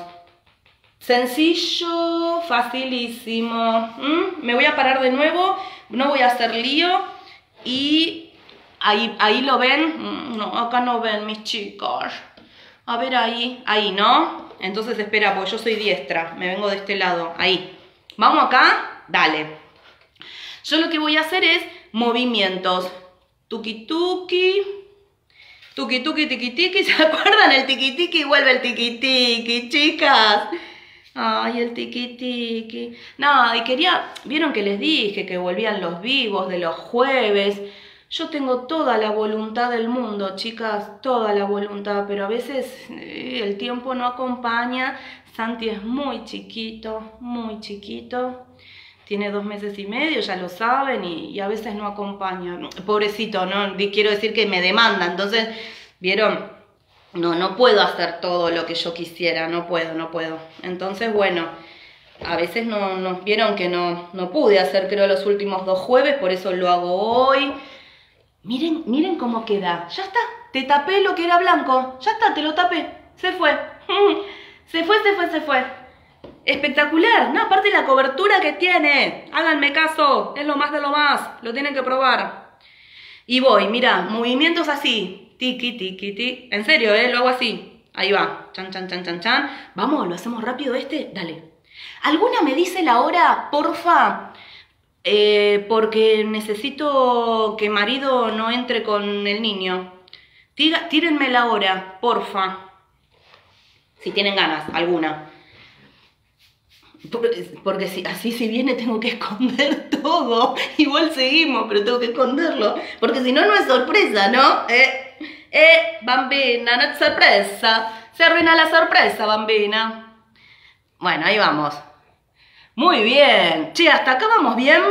Speaker 1: Sencillo, facilísimo. Me voy a parar de nuevo, no voy a hacer lío. Y ahí lo ven. No, acá no ven mis chicos. A ver ahí, ¿no? Entonces espera, porque yo soy diestra, me vengo de este lado, ahí. ¿Vamos acá? Dale. Yo lo que voy a hacer es movimientos. Tuki tuki. Tuki tuki tiki tiki. ¿Se acuerdan? El tiki tiki vuelve el tiki tiki, chicas. Ay, el tiki tiki. No, y quería, vieron que les dije que volvían los vivos de los jueves. Yo tengo toda la voluntad del mundo, chicas, toda la voluntad, pero a veces el tiempo no acompaña. Santi es muy chiquito, tiene 2 meses y medio, ya lo saben, y a veces no acompaña. Pobrecito, no quiero decir que me demanda, entonces, vieron, no puedo hacer todo lo que yo quisiera, no puedo. Entonces, bueno, a veces vieron que no pude hacer, creo, los últimos 2 jueves, por eso lo hago hoy. Miren cómo queda. Ya está, te tapé lo que era blanco. Ya está, te lo tapé. Se fue. Se fue. Espectacular. No, aparte la cobertura que tiene. Háganme caso. Es lo más de lo más. Lo tienen que probar. Y voy, mira, movimientos así. Tiki, tiki, tiki. En serio, lo hago así. Ahí va. Chan, chan, chan, chan, chan. Vamos, lo hacemos rápido este. Dale. ¿Alguna me dice la hora, porfa? Porque necesito que marido no entre con el niño. Tírenme la hora, porfa. Si tienen ganas, alguna. Porque así si viene tengo que esconder todo. Igual seguimos, pero tengo que esconderlo. Porque si no, no es sorpresa, ¿no? Bambina, no es sorpresa. Se arruina la sorpresa, bambina. Bueno, ahí vamos. Muy bien. Che, ¿hasta acá vamos bien?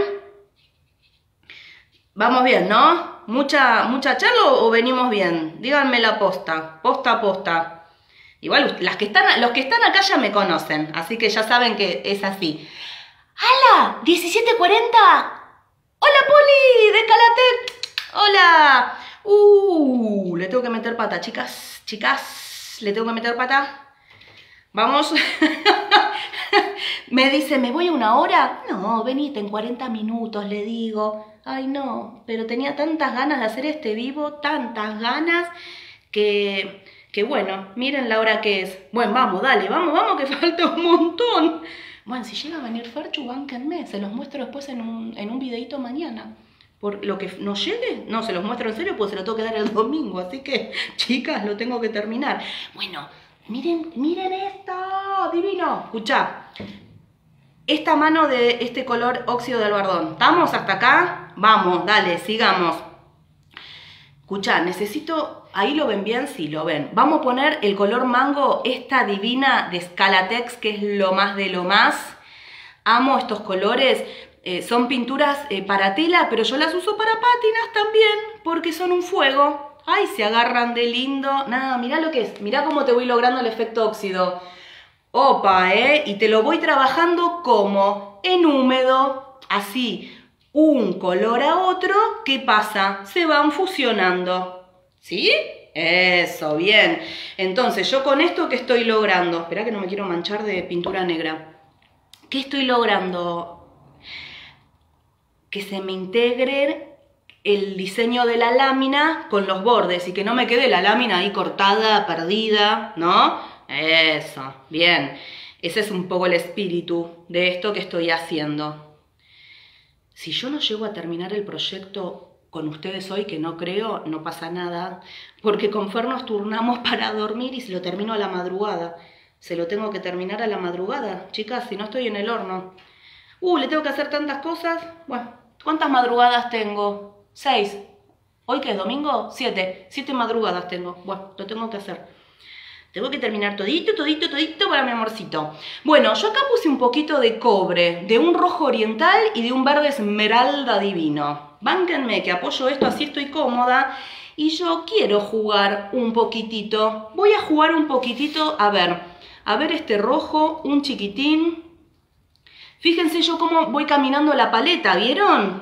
Speaker 1: Vamos bien, ¿no? ¿Mucha charla o venimos bien? Díganme la posta. Posta. Igual los que están acá ya me conocen, así que ya saben que es así. ¡Hala! ¿17:40? ¡Hola, Poli! ¡De Calatec! ¡Hola! Le tengo que meter pata, chicas. ¿Le tengo que meter pata? Vamos. Me dice, ¿me voy 1 hora? No, venite en 40 minutos, le digo. Ay, no, pero tenía tantas ganas de hacer este vivo, tantas ganas, que bueno, miren la hora que es. Bueno, vamos, dale, vamos, que falta un montón. Bueno, si llega a venir Ferchu, bánquenme, se los muestro después en un videito mañana. Por lo que nos llegue, no, se los muestro en serio, pues se lo tengo que dar el domingo, así que, chicas, lo tengo que terminar. Bueno, miren esto, divino. Escuchá, esta mano de este color óxido de albardón. ¿Estamos hasta acá? Vamos, dale, sigamos. Escuchá, necesito... ¿Ahí lo ven bien? Sí, lo ven. Vamos a poner el color mango, esta divina de Scalatex, que es lo más de lo más. Amo estos colores. Son pinturas para tela, pero yo las uso para pátinas también, porque son un fuego. Ay, se agarran de lindo. Nada, mirá lo que es. Mirá cómo te voy logrando el efecto óxido. Opa, y te lo voy trabajando como en húmedo, así, un color a otro, ¿qué pasa? Se van fusionando. ¿Sí? Eso, bien. Entonces, yo con esto, ¿qué estoy logrando? Esperá que no me quiero manchar de pintura negra. ¿Qué estoy logrando? Que se me integre el diseño de la lámina con los bordes y que no me quede la lámina ahí cortada, perdida, ¿no? Eso, bien. Ese es un poco el espíritu de esto que estoy haciendo. Si yo no llego a terminar el proyecto con ustedes hoy, que no creo, no pasa nada, porque con Fer nos turnamos para dormir y si lo termino a la madrugada. Se lo tengo que terminar a la madrugada, chicas, si no estoy en el horno. Le tengo que hacer tantas cosas. Bueno, ¿cuántas madrugadas tengo? 6. ¿Hoy qué es? ¿Domingo? 7. 7 madrugadas tengo. Bueno, lo tengo que hacer. Tengo que terminar todito para mi amorcito. Bueno, yo acá puse un poquito de cobre, de un rojo oriental y de un verde esmeralda divino. Bánquenme que apoyo esto, así estoy cómoda. Y yo quiero jugar un poquitito. Voy a jugar un poquitito, a ver este rojo, un chiquitín. Fíjense yo cómo voy caminando la paleta, ¿vieron?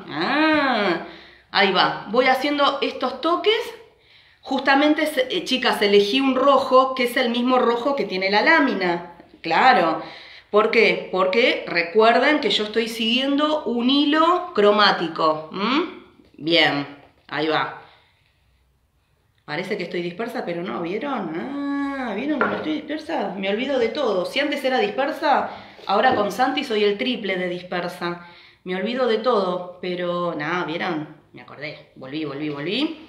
Speaker 1: Ahí va, voy haciendo estos toques. Justamente, chicas, elegí un rojo que es el mismo rojo que tiene la lámina. Claro. ¿Por qué? Porque recuerden que yo estoy siguiendo un hilo cromático. Bien, ahí va. Parece que estoy dispersa, pero no, ¿vieron? ¿Vieron que no estoy dispersa? Me olvido de todo. Si antes era dispersa, ahora con Santi soy el triple de dispersa. Me olvido de todo, pero nada, ¿vieron? Me acordé. Volví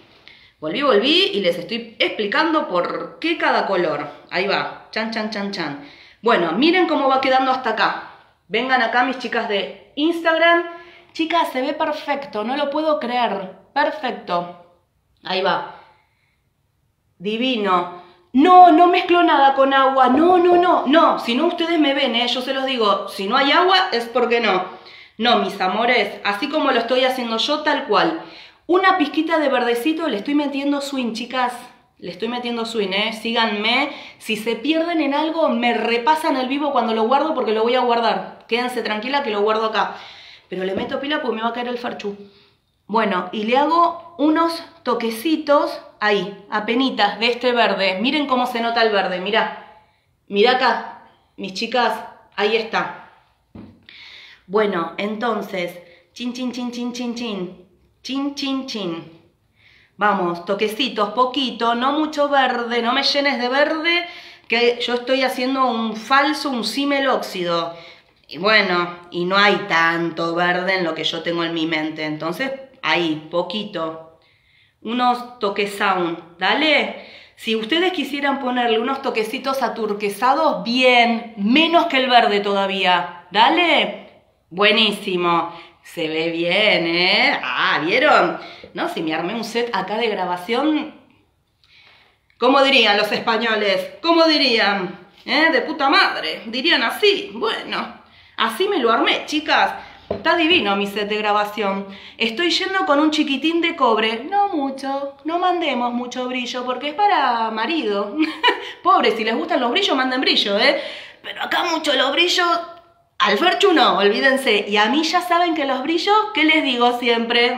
Speaker 1: y les estoy explicando por qué cada color. Ahí va, chan. Bueno, miren cómo va quedando hasta acá. Vengan acá mis chicas de Instagram. Chicas, se ve perfecto, no lo puedo creer. Perfecto. Ahí va. Divino. No, no mezclo nada con agua. No. Si no, ustedes me ven, yo se los digo. Si no hay agua, es porque no. No, mis amores. Así como lo estoy haciendo yo, tal cual. Una pizquita de verdecito, le estoy metiendo swing, chicas. Le estoy metiendo swing, Síganme. Si se pierden en algo, me repasan el vivo cuando lo guardo porque lo voy a guardar. Quédense tranquila que lo guardo acá. Pero le meto pila porque me va a caer el farchú. Bueno, y le hago unos toquecitos ahí, apenitas, de este verde. Miren cómo se nota el verde, mirá. Mirá acá, mis chicas, ahí está. Bueno, entonces, chin, chin, chin, chin, chin, chin. Chin, chin, chin. Vamos, toquecitos, poquito, no mucho verde, no me llenes de verde, que yo estoy haciendo un falso, un símil óxido. Y bueno, y no hay tanto verde en lo que yo tengo en mi mente, entonces ahí, poquito. Unos toques sound, ¿dale? Si ustedes quisieran ponerle unos toquecitos aturquesados, bien, menos que el verde todavía, ¿dale? Buenísimo. Se ve bien, Ah, ¿vieron? ¿No? Si me armé un set acá de grabación, ¿cómo dirían los españoles? ¿Cómo dirían? De puta madre. Dirían así. Bueno, así me lo armé, chicas. Está divino mi set de grabación. Estoy yendo con un chiquitín de cobre. No mucho, no mandemos mucho brillo porque es para marido. Pobre, si les gustan los brillos, manden brillo, Pero acá mucho los brillos... Al Ferchu no, olvídense. Y a mí ya saben que los brillos, ¿qué les digo siempre?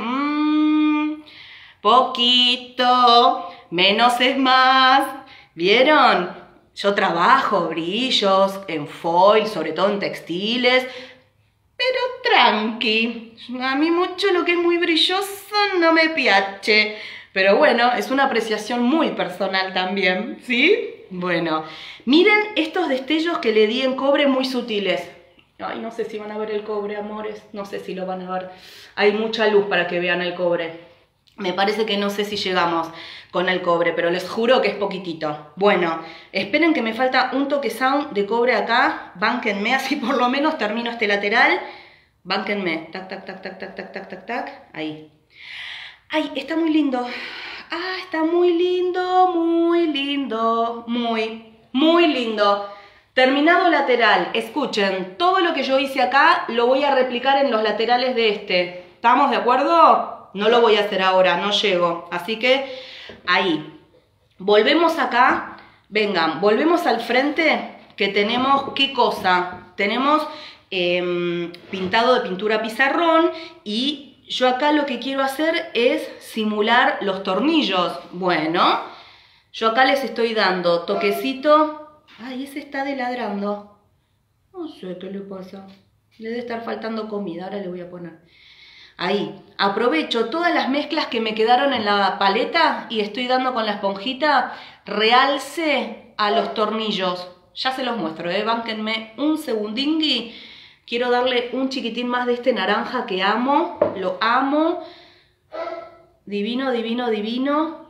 Speaker 1: Poquito, menos es más. ¿Vieron? Yo trabajo brillos en foil, sobre todo en textiles, pero tranqui. A mí mucho lo que es muy brilloso no me piace. Pero bueno, es una apreciación muy personal también, ¿sí? Bueno, miren estos destellos que le di en cobre muy sutiles. Ay, no sé si van a ver el cobre, amores. No sé si lo van a ver. Hay mucha luz para que vean el cobre. Me parece que no sé si llegamos con el cobre, pero les juro que es poquitito. Bueno, esperen que me falta un toque sound de cobre acá. Bánquenme, así por lo menos termino este lateral. Bánquenme. Tac, tac, tac, tac, tac, tac, tac, tac, tac. Ahí. Ay, está muy lindo. Ah, está muy lindo, muy lindo. Muy lindo. Terminado lateral, escuchen, todo lo que yo hice acá lo voy a replicar en los laterales de este. ¿Estamos de acuerdo? No lo voy a hacer ahora, no llego. Así que ahí. Volvemos acá, vengan, volvemos al frente que tenemos, ¿qué cosa? Tenemos pintado de pintura pizarrón y yo acá lo que quiero hacer es simular los tornillos. Bueno, yo acá les estoy dando toquecito. Ay, ese está deladrando. No sé qué le pasa. Le debe estar faltando comida. Ahora le voy a poner. Ahí. Aprovecho todas las mezclas que me quedaron en la paleta y estoy dando con la esponjita realce a los tornillos. Ya se los muestro, Bánquenme un segundingui. Quiero darle un chiquitín más de este naranja que amo. Lo amo. Divino, divino, divino.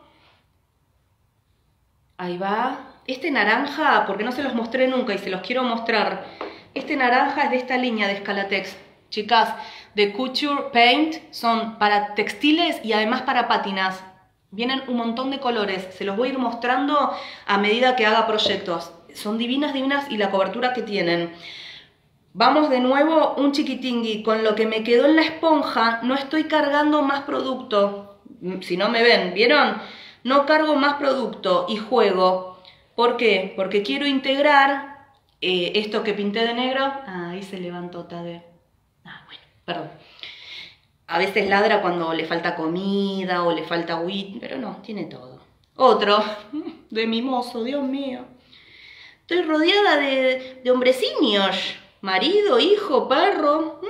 Speaker 1: Ahí va. Este naranja, porque no se los mostré nunca y se los quiero mostrar. Este naranja es de esta línea de Scalatex. Chicas, de Couture Paint, son para textiles y además para pátinas. Vienen un montón de colores. Se los voy a ir mostrando a medida que haga proyectos. Son divinas, divinas y la cobertura que tienen. Vamos de nuevo un chiquitingui. Con lo que me quedó en la esponja, no estoy cargando más producto. Si no me ven, ¿vieron? No cargo más producto y juego. ¿Por qué? Porque quiero integrar esto que pinté de negro. Ahí se levantó Tade. Bueno, perdón. A veces ladra cuando le falta comida o le falta wheat, pero no, tiene todo. Otro, de mimoso, Dios mío. Estoy rodeada de hombreciños. Marido, hijo, perro.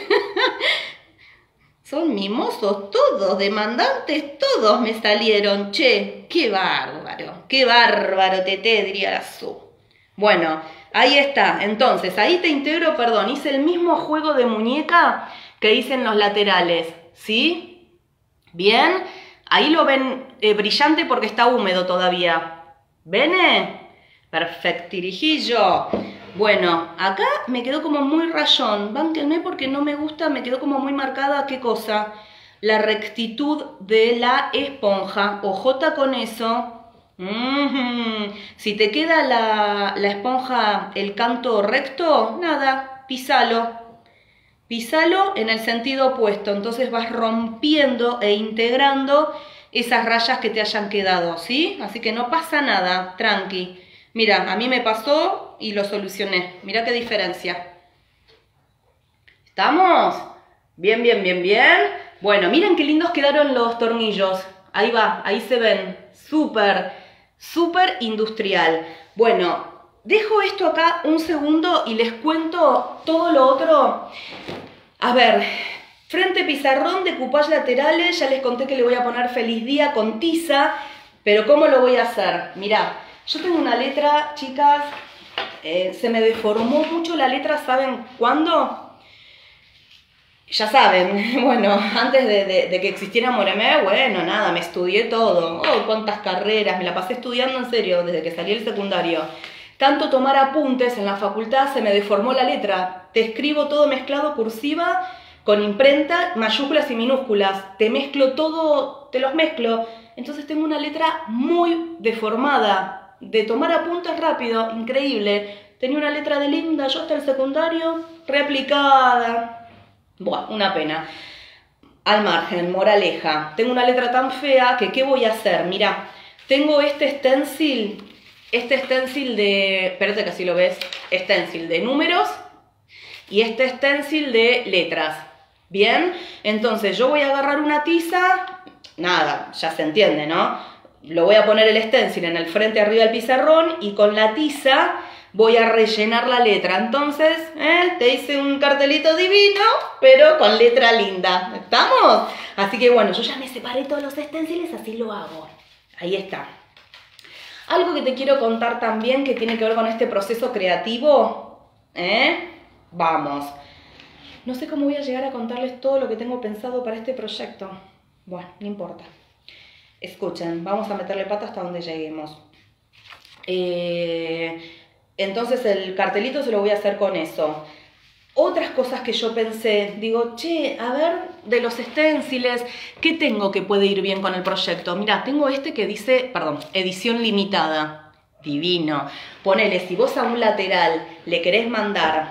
Speaker 1: Son mimosos todos, demandantes todos me salieron. Che, qué bárbaro, Tete, diría la Su. Bueno, ahí está. Entonces, ahí te integro, perdón, hice el mismo juego de muñeca que hice en los laterales, ¿sí? Bien, ahí lo ven brillante porque está húmedo todavía. ¿Ven? Perfectirijillo. Bueno, acá me quedó como muy rayón. Bánquenme porque no me gusta, me quedó como muy marcada, ¿qué cosa? La rectitud de la esponja. Ojota con eso. Si te queda la esponja, el canto recto, nada, pisalo. Pisalo en el sentido opuesto. Entonces vas rompiendo e integrando esas rayas que te hayan quedado, ¿sí? Así que no pasa nada, tranqui. Mira, a mí me pasó y lo solucioné. Mira qué diferencia. ¿Estamos? Bien, bien, bien, bien. Bueno, miren qué lindos quedaron los tornillos. Ahí va, ahí se ven. Súper, súper industrial. Bueno, dejo esto acá un segundo y les cuento todo lo otro. A ver, frente pizarrón, decoupage laterales. Ya les conté que le voy a poner feliz día con tiza. Pero ¿cómo lo voy a hacer? Mirá. Yo tengo una letra, chicas, se me deformó mucho la letra, ¿saben cuándo? Ya saben, bueno, antes de que existiera Moremé, bueno, nada, me estudié todo. Oh, cuántas carreras, me la pasé estudiando en serio desde que salí del secundario. Tanto tomar apuntes en la facultad se me deformó la letra. Te escribo todo mezclado, cursiva, con imprenta, mayúsculas y minúsculas. Te mezclo todo, te los mezclo. Entonces tengo una letra muy deformada. De tomar apuntes rápido, increíble. Tenía una letra de linda, yo hasta el secundario, reaplicada. Buah, una pena. Al margen, moraleja. Tengo una letra tan fea que ¿qué voy a hacer? Mirá, tengo este stencil de, espérate que así lo ves, stencil de números y este stencil de letras. Bien, entonces yo voy a agarrar una tiza, nada, ya se entiende, ¿no? Lo voy a poner el stencil en el frente arriba del pizarrón y con la tiza voy a rellenar la letra. Entonces, te hice un cartelito divino, pero con letra linda. ¿Estamos? Así que bueno, yo ya me separé todos los stenciles, así lo hago. Ahí está. Algo que te quiero contar también que tiene que ver con este proceso creativo. Vamos. No sé cómo voy a llegar a contarles todo lo que tengo pensado para este proyecto. Bueno, no importa. Escuchen, vamos a meterle pata hasta donde lleguemos. Entonces el cartelito se lo voy a hacer con eso. Otras cosas que yo pensé, digo, che, a ver, de los stenciles, ¿qué tengo que puede ir bien con el proyecto? Mirá, tengo este que dice, perdón, edición limitada. Divino. Ponele, si vos a un lateral le querés mandar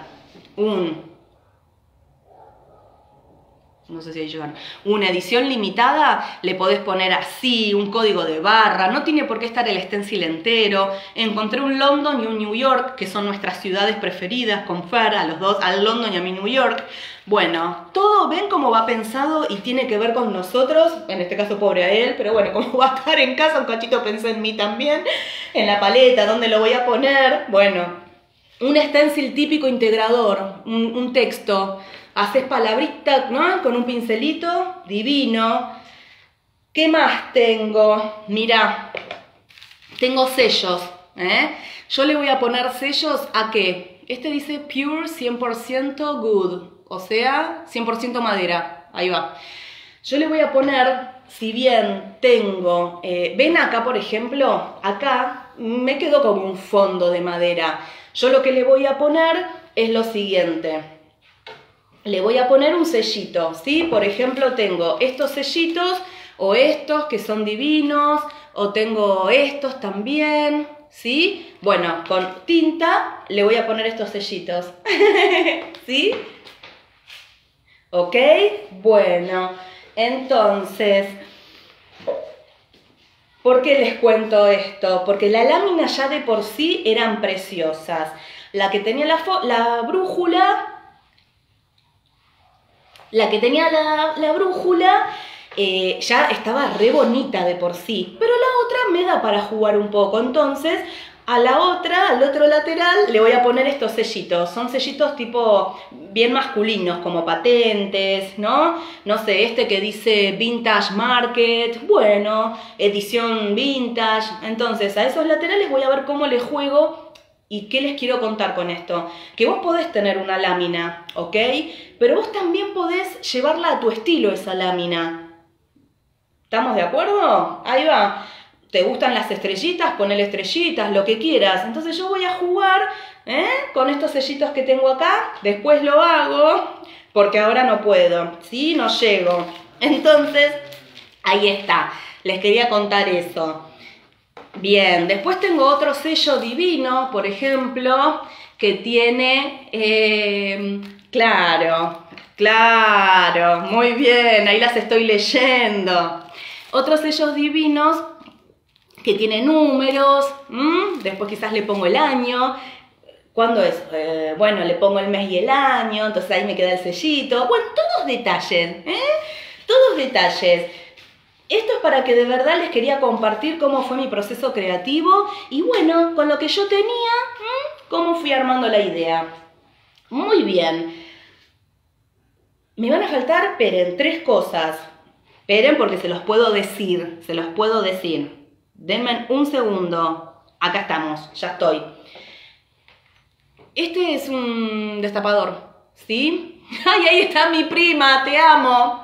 Speaker 1: no sé si ahí llegan, una edición limitada, le podés poner así, un código de barra, no tiene por qué estar el stencil entero. Encontré un London y un New York, que son nuestras ciudades preferidas, con Fer, a los dos, al London y a mi New York. Bueno, todo ven cómo va pensado y tiene que ver con nosotros, en este caso pobre a él, pero bueno, como va a estar en casa, un cachito pensé en mí también, en la paleta, dónde lo voy a poner. Bueno, un stencil típico integrador, un texto. Haces palabritas, ¿no? Con un pincelito, divino. ¿Qué más tengo? Mirá, tengo sellos, Yo le voy a poner sellos a ¿qué? Este dice Pure 100% Good, o sea, 100% madera. Ahí va. Yo le voy a poner, si bien tengo, ven acá por ejemplo, acá me quedó como un fondo de madera. Yo lo que le voy a poner es lo siguiente. Le voy a poner un sellito, ¿sí? Por ejemplo, tengo estos sellitos o estos que son divinos, o tengo estos también, ¿sí? Bueno, con tinta le voy a poner estos sellitos, ¿sí? ¿Ok? Bueno, entonces, ¿por qué les cuento esto? Porque la lámina ya de por sí eran preciosas. La que tenía la brújula... La que tenía la brújula ya estaba re bonita de por sí, pero la otra me da para jugar un poco. Entonces, a la otra, al otro lateral, le voy a poner estos sellitos. Son sellitos tipo bien masculinos, como patentes, ¿no? No sé, este que dice Vintage Market, bueno, edición vintage. Entonces, a esos laterales voy a ver cómo les juego. ¿Y qué les quiero contar con esto? Que vos podés tener una lámina, ¿ok? Pero vos también podés llevarla a tu estilo esa lámina. ¿Estamos de acuerdo? Ahí va. ¿Te gustan las estrellitas? Ponele estrellitas, lo que quieras. Entonces yo voy a jugar Con estos sellitos que tengo acá, después lo hago, porque ahora no puedo, ¿sí? No llego. Entonces, ahí está, les quería contar eso. Bien, después tengo otro sello divino, por ejemplo, que tiene, claro, muy bien, ahí las estoy leyendo. Otros sellos divinos que tienen números, después quizás le pongo el año. ¿Cuándo es? Bueno, le pongo el mes y el año, entonces ahí me queda el sellito. Bueno, todos detalles, todos detalles. Esto es para que de verdad les quería compartir cómo fue mi proceso creativo y bueno, con lo que yo tenía, cómo fui armando la idea. Muy bien. Me van a faltar, esperen, 3 cosas. Esperen porque se los puedo decir, Denme un segundo. Acá estamos, ya estoy. Este es un destapador, ¿sí? ¡Ay, ahí está mi prima! ¡Te amo!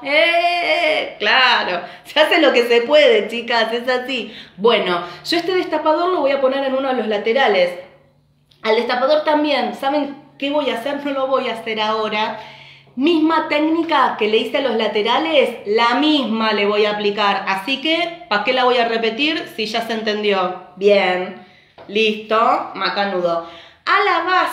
Speaker 1: Claro, se hace lo que se puede, chicas, es así. Bueno, yo este destapador lo voy a poner en uno de los laterales. Al destapador también, ¿saben qué voy a hacer? No lo voy a hacer ahora. Misma técnica que le hice a los laterales, la misma le voy a aplicar. Así que, ¿para qué la voy a repetir si ya se entendió? Bien, listo, macanudo. A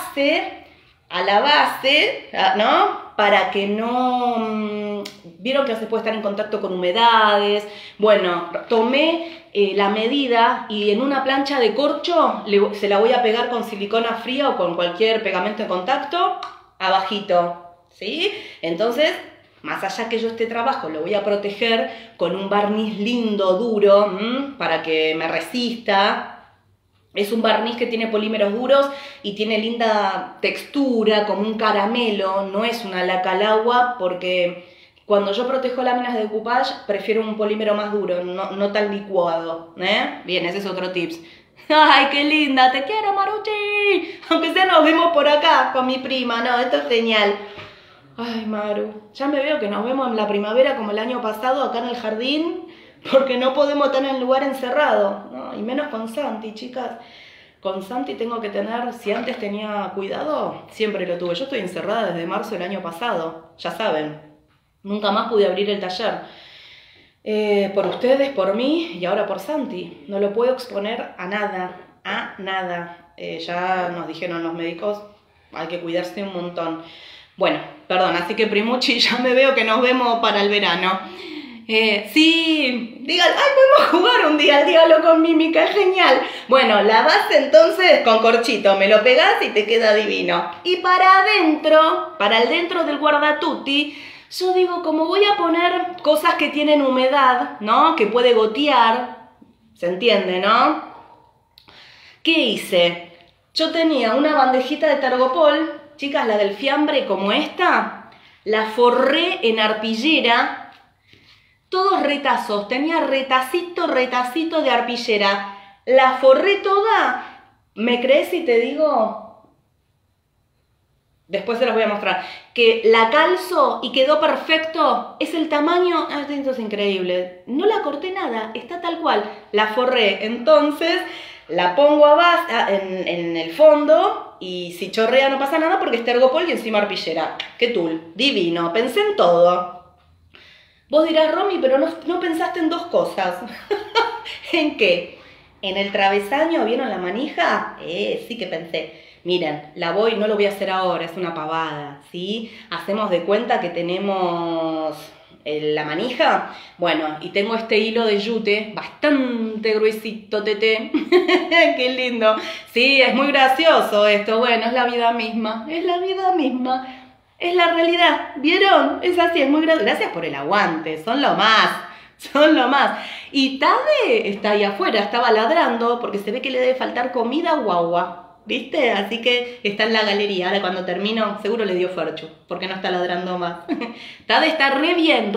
Speaker 1: la base, ¿no? Para que no... Vieron que no se puede estar en contacto con humedades. Bueno, tomé la medida y en una plancha de corcho se la voy a pegar con silicona fría o con cualquier pegamento de contacto abajito, ¿sí? Entonces, más allá que yo este trabajo lo voy a proteger con un barniz lindo, duro, para que me resista. Es un barniz que tiene polímeros duros y tiene linda textura, como un caramelo, no es una laca al agua, porque cuando yo protejo láminas de decoupage prefiero un polímero más duro, no tan licuado, Bien, ese es otro tips. ¡Ay, qué linda! ¡Te quiero, Maruchi! Aunque sea nos vemos por acá con mi prima, no, esto es genial. Ay, Maru, ya me veo que nos vemos en la primavera como el año pasado acá en el jardín, porque no podemos estar en el lugar encerrado, ¿no? Y menos con Santi, chicas. Con Santi tengo que tener, si antes tenía cuidado, siempre lo tuve. Yo estoy encerrada desde marzo del año pasado, ya saben. Nunca más pude abrir el taller. Por ustedes, por mí y ahora por Santi. No lo puedo exponer a nada, ya nos dijeron los médicos, hay que cuidarse un montón. Bueno, perdón, así que Primuchi, ya me veo que nos vemos para el verano. Sí, digan, ay, podemos jugar un día, dígalo con mímica, es genial. Bueno, la base entonces con corchito, me lo pegás y te queda divino. Y para adentro, para el dentro del guardatutti, yo digo, como voy a poner cosas que tienen humedad, ¿no? Que puede gotear, ¿se entiende, no? ¿Qué hice? Yo tenía una bandejita de Tergopol, chicas, la del fiambre como esta, la forré en arpillera. Todos retazos, tenía retacito de arpillera. La forré toda. ¿Me crees si te digo? Después se los voy a mostrar. Que la calzo y quedó perfecto. Es el tamaño. Esto es increíble. No la corté nada, está tal cual. La forré. Entonces la pongo en el fondo. Y si chorrea no pasa nada porque es Tergopol y encima arpillera. ¡Qué tul! Divino. Pensé en todo. Vos dirás, Romy, pero no pensaste en 2 cosas. ¿En qué? ¿En el travesaño? ¿Vieron la manija? Sí que pensé. Miren, no lo voy a hacer ahora, es una pavada, ¿sí? Hacemos de cuenta que tenemos la manija. Bueno, y tengo este hilo de yute, bastante gruesito, tete. ¡Qué lindo! Sí, es muy gracioso esto. Bueno, es la vida misma, es la vida misma. Es la realidad, ¿vieron? Es así, es muy grande. Gracias por el aguante, son lo más. Y Tade está ahí afuera, estaba ladrando porque se ve que le debe faltar comida a Guagua, ¿viste? Así que está en la galería. Ahora cuando termino, seguro le dio fercho, porque no está ladrando más. Tade está re bien,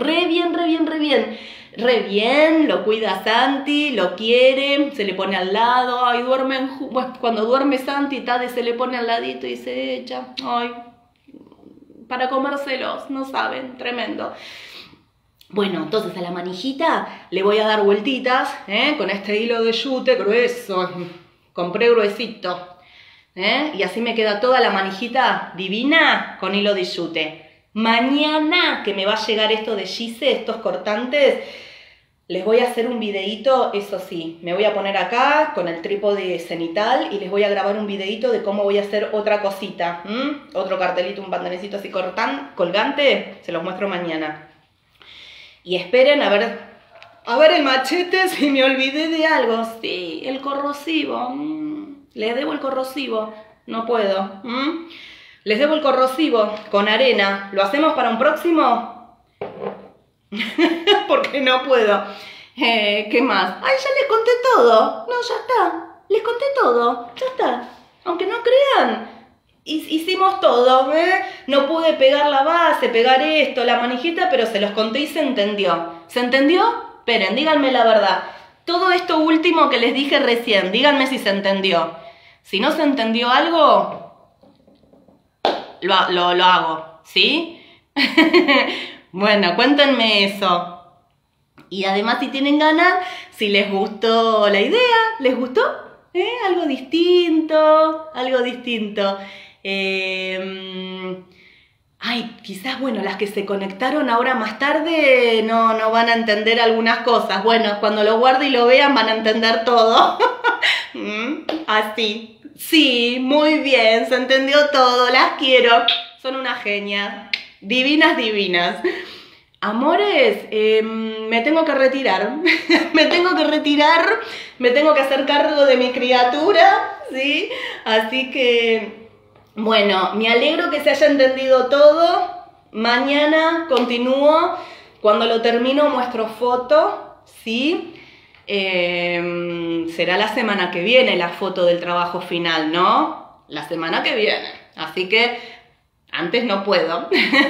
Speaker 1: lo cuida Santi, lo quiere, se le pone al lado, ay, bueno, cuando duerme Santi, Tade se le pone al ladito y se echa, ay, para comérselos, no saben, tremendo. Bueno, entonces a la manijita le voy a dar vueltitas, con este hilo de yute grueso, compré gruesito. Y así me queda toda la manijita divina con hilo de yute. Mañana que me va a llegar esto de Gise, estos cortantes, les voy a hacer un videíto, eso sí, me voy a poner acá con el trípode cenital y les voy a grabar un videíto de cómo voy a hacer otra cosita. Otro cartelito, un bandanecito así colgante, se los muestro mañana. Y esperen a ver el machete si me olvidé de algo. Sí, el corrosivo. Les debo el corrosivo, no puedo. Les debo el corrosivo con arena. ¿Lo hacemos para un próximo? Porque no puedo. ¿Qué más? ¡Ay, ya les conté todo! No, ya está. Les conté todo. Ya está. Aunque no crean. Hicimos todo, No pude pegar la base, pegar esto, la manijita, pero se los conté y se entendió. ¿Se entendió? Esperen, díganme la verdad. Todo esto último que les dije recién, díganme si se entendió. Si no se entendió algo, lo hago, ¿sí? Bueno, cuéntenme eso. Y además, si tienen ganas, si les gustó la idea, ¿les gustó? Algo distinto, algo distinto. Ay, quizás, bueno, las que se conectaron ahora más tarde no van a entender algunas cosas. Bueno, cuando lo guarde y lo vean van a entender todo. Así. Sí, muy bien, se entendió todo, las quiero. Son unas genias. Divinas, divinas. Amores, me tengo que retirar. Me tengo que hacer cargo de mi criatura, ¿sí? Así que, bueno, me alegro que se haya entendido todo. Mañana continúo. Cuando lo termino muestro foto, ¿sí? Será la semana que viene la foto del trabajo final, ¿no? La semana que viene. Así que antes no puedo.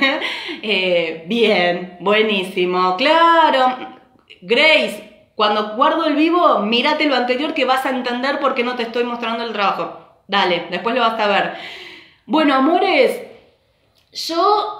Speaker 1: Bien, buenísimo. Claro. Grace, cuando guardo el vivo, mírate lo anterior que vas a entender por qué no te estoy mostrando el trabajo. Dale, después lo vas a ver. Bueno, amores, yo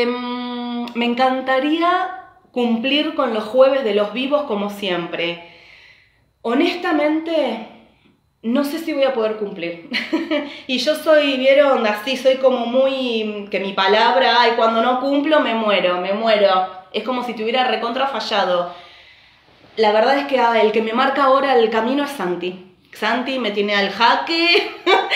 Speaker 1: me encantaría cumplir con los jueves de los vivos como siempre. Honestamente, no sé si voy a poder cumplir. Y yo soy, vieron, así, soy como muy, que mi palabra, ay, cuando no cumplo me muero. Es como si te hubiera recontra fallado. La verdad es que el que me marca ahora el camino es Santi. Santi me tiene al jaque.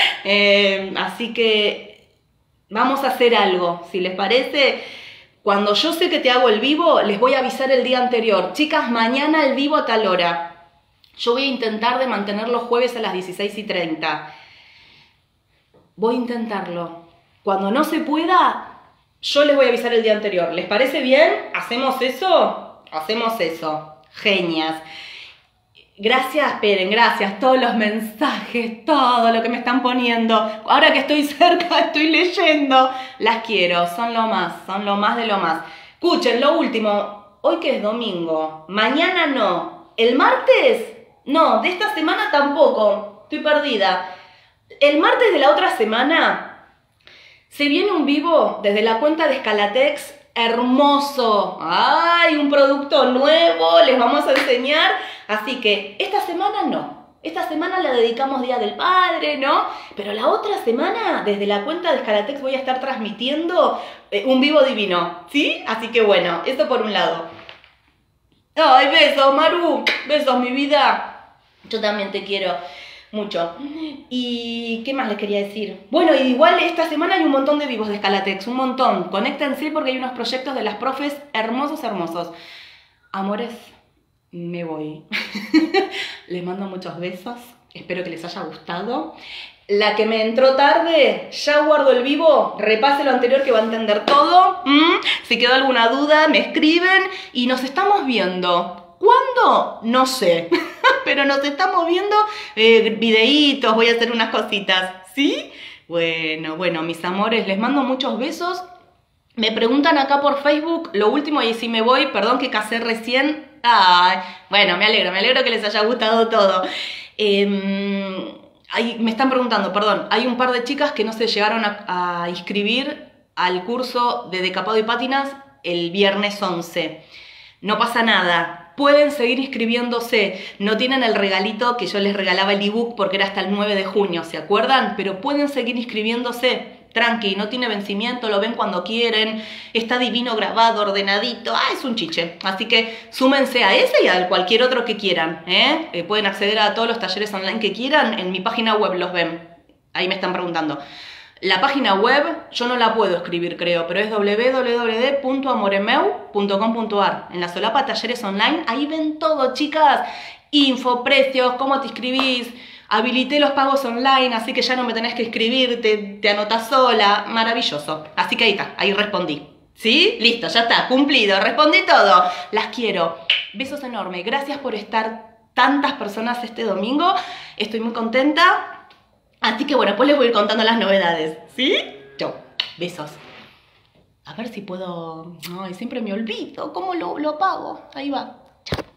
Speaker 1: Así que vamos a hacer algo, si les parece. Cuando yo sé que te hago el vivo, les voy a avisar el día anterior. Chicas, mañana el vivo a tal hora. Yo voy a intentar de mantener los jueves a las 16:30. Voy a intentarlo. Cuando no se pueda, yo les voy a avisar el día anterior. ¿Les parece bien? ¿Hacemos eso? Hacemos eso. Genias. Gracias, esperen, gracias. Todos los mensajes, todo lo que me están poniendo. Ahora que estoy cerca, estoy leyendo. Las quiero, son lo más de lo más. Escuchen, lo último. Hoy que es domingo, mañana no. ¿El martes? No, de esta semana tampoco, estoy perdida. El martes de la otra semana se viene un vivo desde la cuenta de Scalatex hermoso. ¡Ay, un producto nuevo! Les vamos a enseñar. Así que esta semana no. Esta semana la dedicamos Día del Padre, ¿no? Pero la otra semana, desde la cuenta de Scalatex voy a estar transmitiendo un vivo divino, ¿sí? Así que bueno, eso por un lado. ¡Ay, besos, Maru! ¡Besos, mi vida! Yo también te quiero mucho. ¿Y qué más les quería decir? Bueno, igual esta semana hay un montón de vivos de Scalatex, un montón. Conéctense porque hay unos proyectos de las profes hermosos, hermosos. Amores, me voy. Les mando muchos besos. Espero que les haya gustado. La que me entró tarde, ya guardo el vivo, repase lo anterior que va a entender todo. Si quedó alguna duda, me escriben y nos estamos viendo. ¿Cuándo? No sé, pero nos estamos viendo videitos, voy a hacer unas cositas, ¿sí? Bueno, mis amores, les mando muchos besos. Me preguntan acá por Facebook, lo último, y si me voy, perdón que casé recién. Ay, bueno, me alegro que les haya gustado todo. Me están preguntando, perdón, hay un par de chicas que no se llegaron a inscribir al curso de decapado y pátinas el viernes 11. No pasa nada. pueden seguir inscribiéndose. No tienen el regalito que yo les regalaba el ebook porque era hasta el 9 de junio, ¿se acuerdan? Pero pueden seguir inscribiéndose. Tranqui, no tiene vencimiento, lo ven cuando quieren, está divino grabado, ordenadito, es un chiche. Así que súmense a ese y a cualquier otro que quieran, pueden acceder a todos los talleres online que quieran, en mi página web los ven. Ahí me están preguntando. La página web yo no la puedo escribir, creo, pero es www.amoremeu.com.ar. En la solapa talleres online, ahí ven todo, chicas. Info, precios, cómo te inscribís. Habilité los pagos online, así que ya no me tenés que escribir, te anotás sola. Maravilloso. Así que ahí está, ahí respondí. ¿Sí? Listo, ya está, cumplido. Respondí todo. Las quiero. Besos enormes. Gracias por estar tantas personas este domingo. Estoy muy contenta. Así que bueno, después les voy a ir contando las novedades. ¿Sí? Chau. Besos. A ver si puedo... Ay, siempre me olvido. ¿Cómo lo apago? Ahí va. Chao.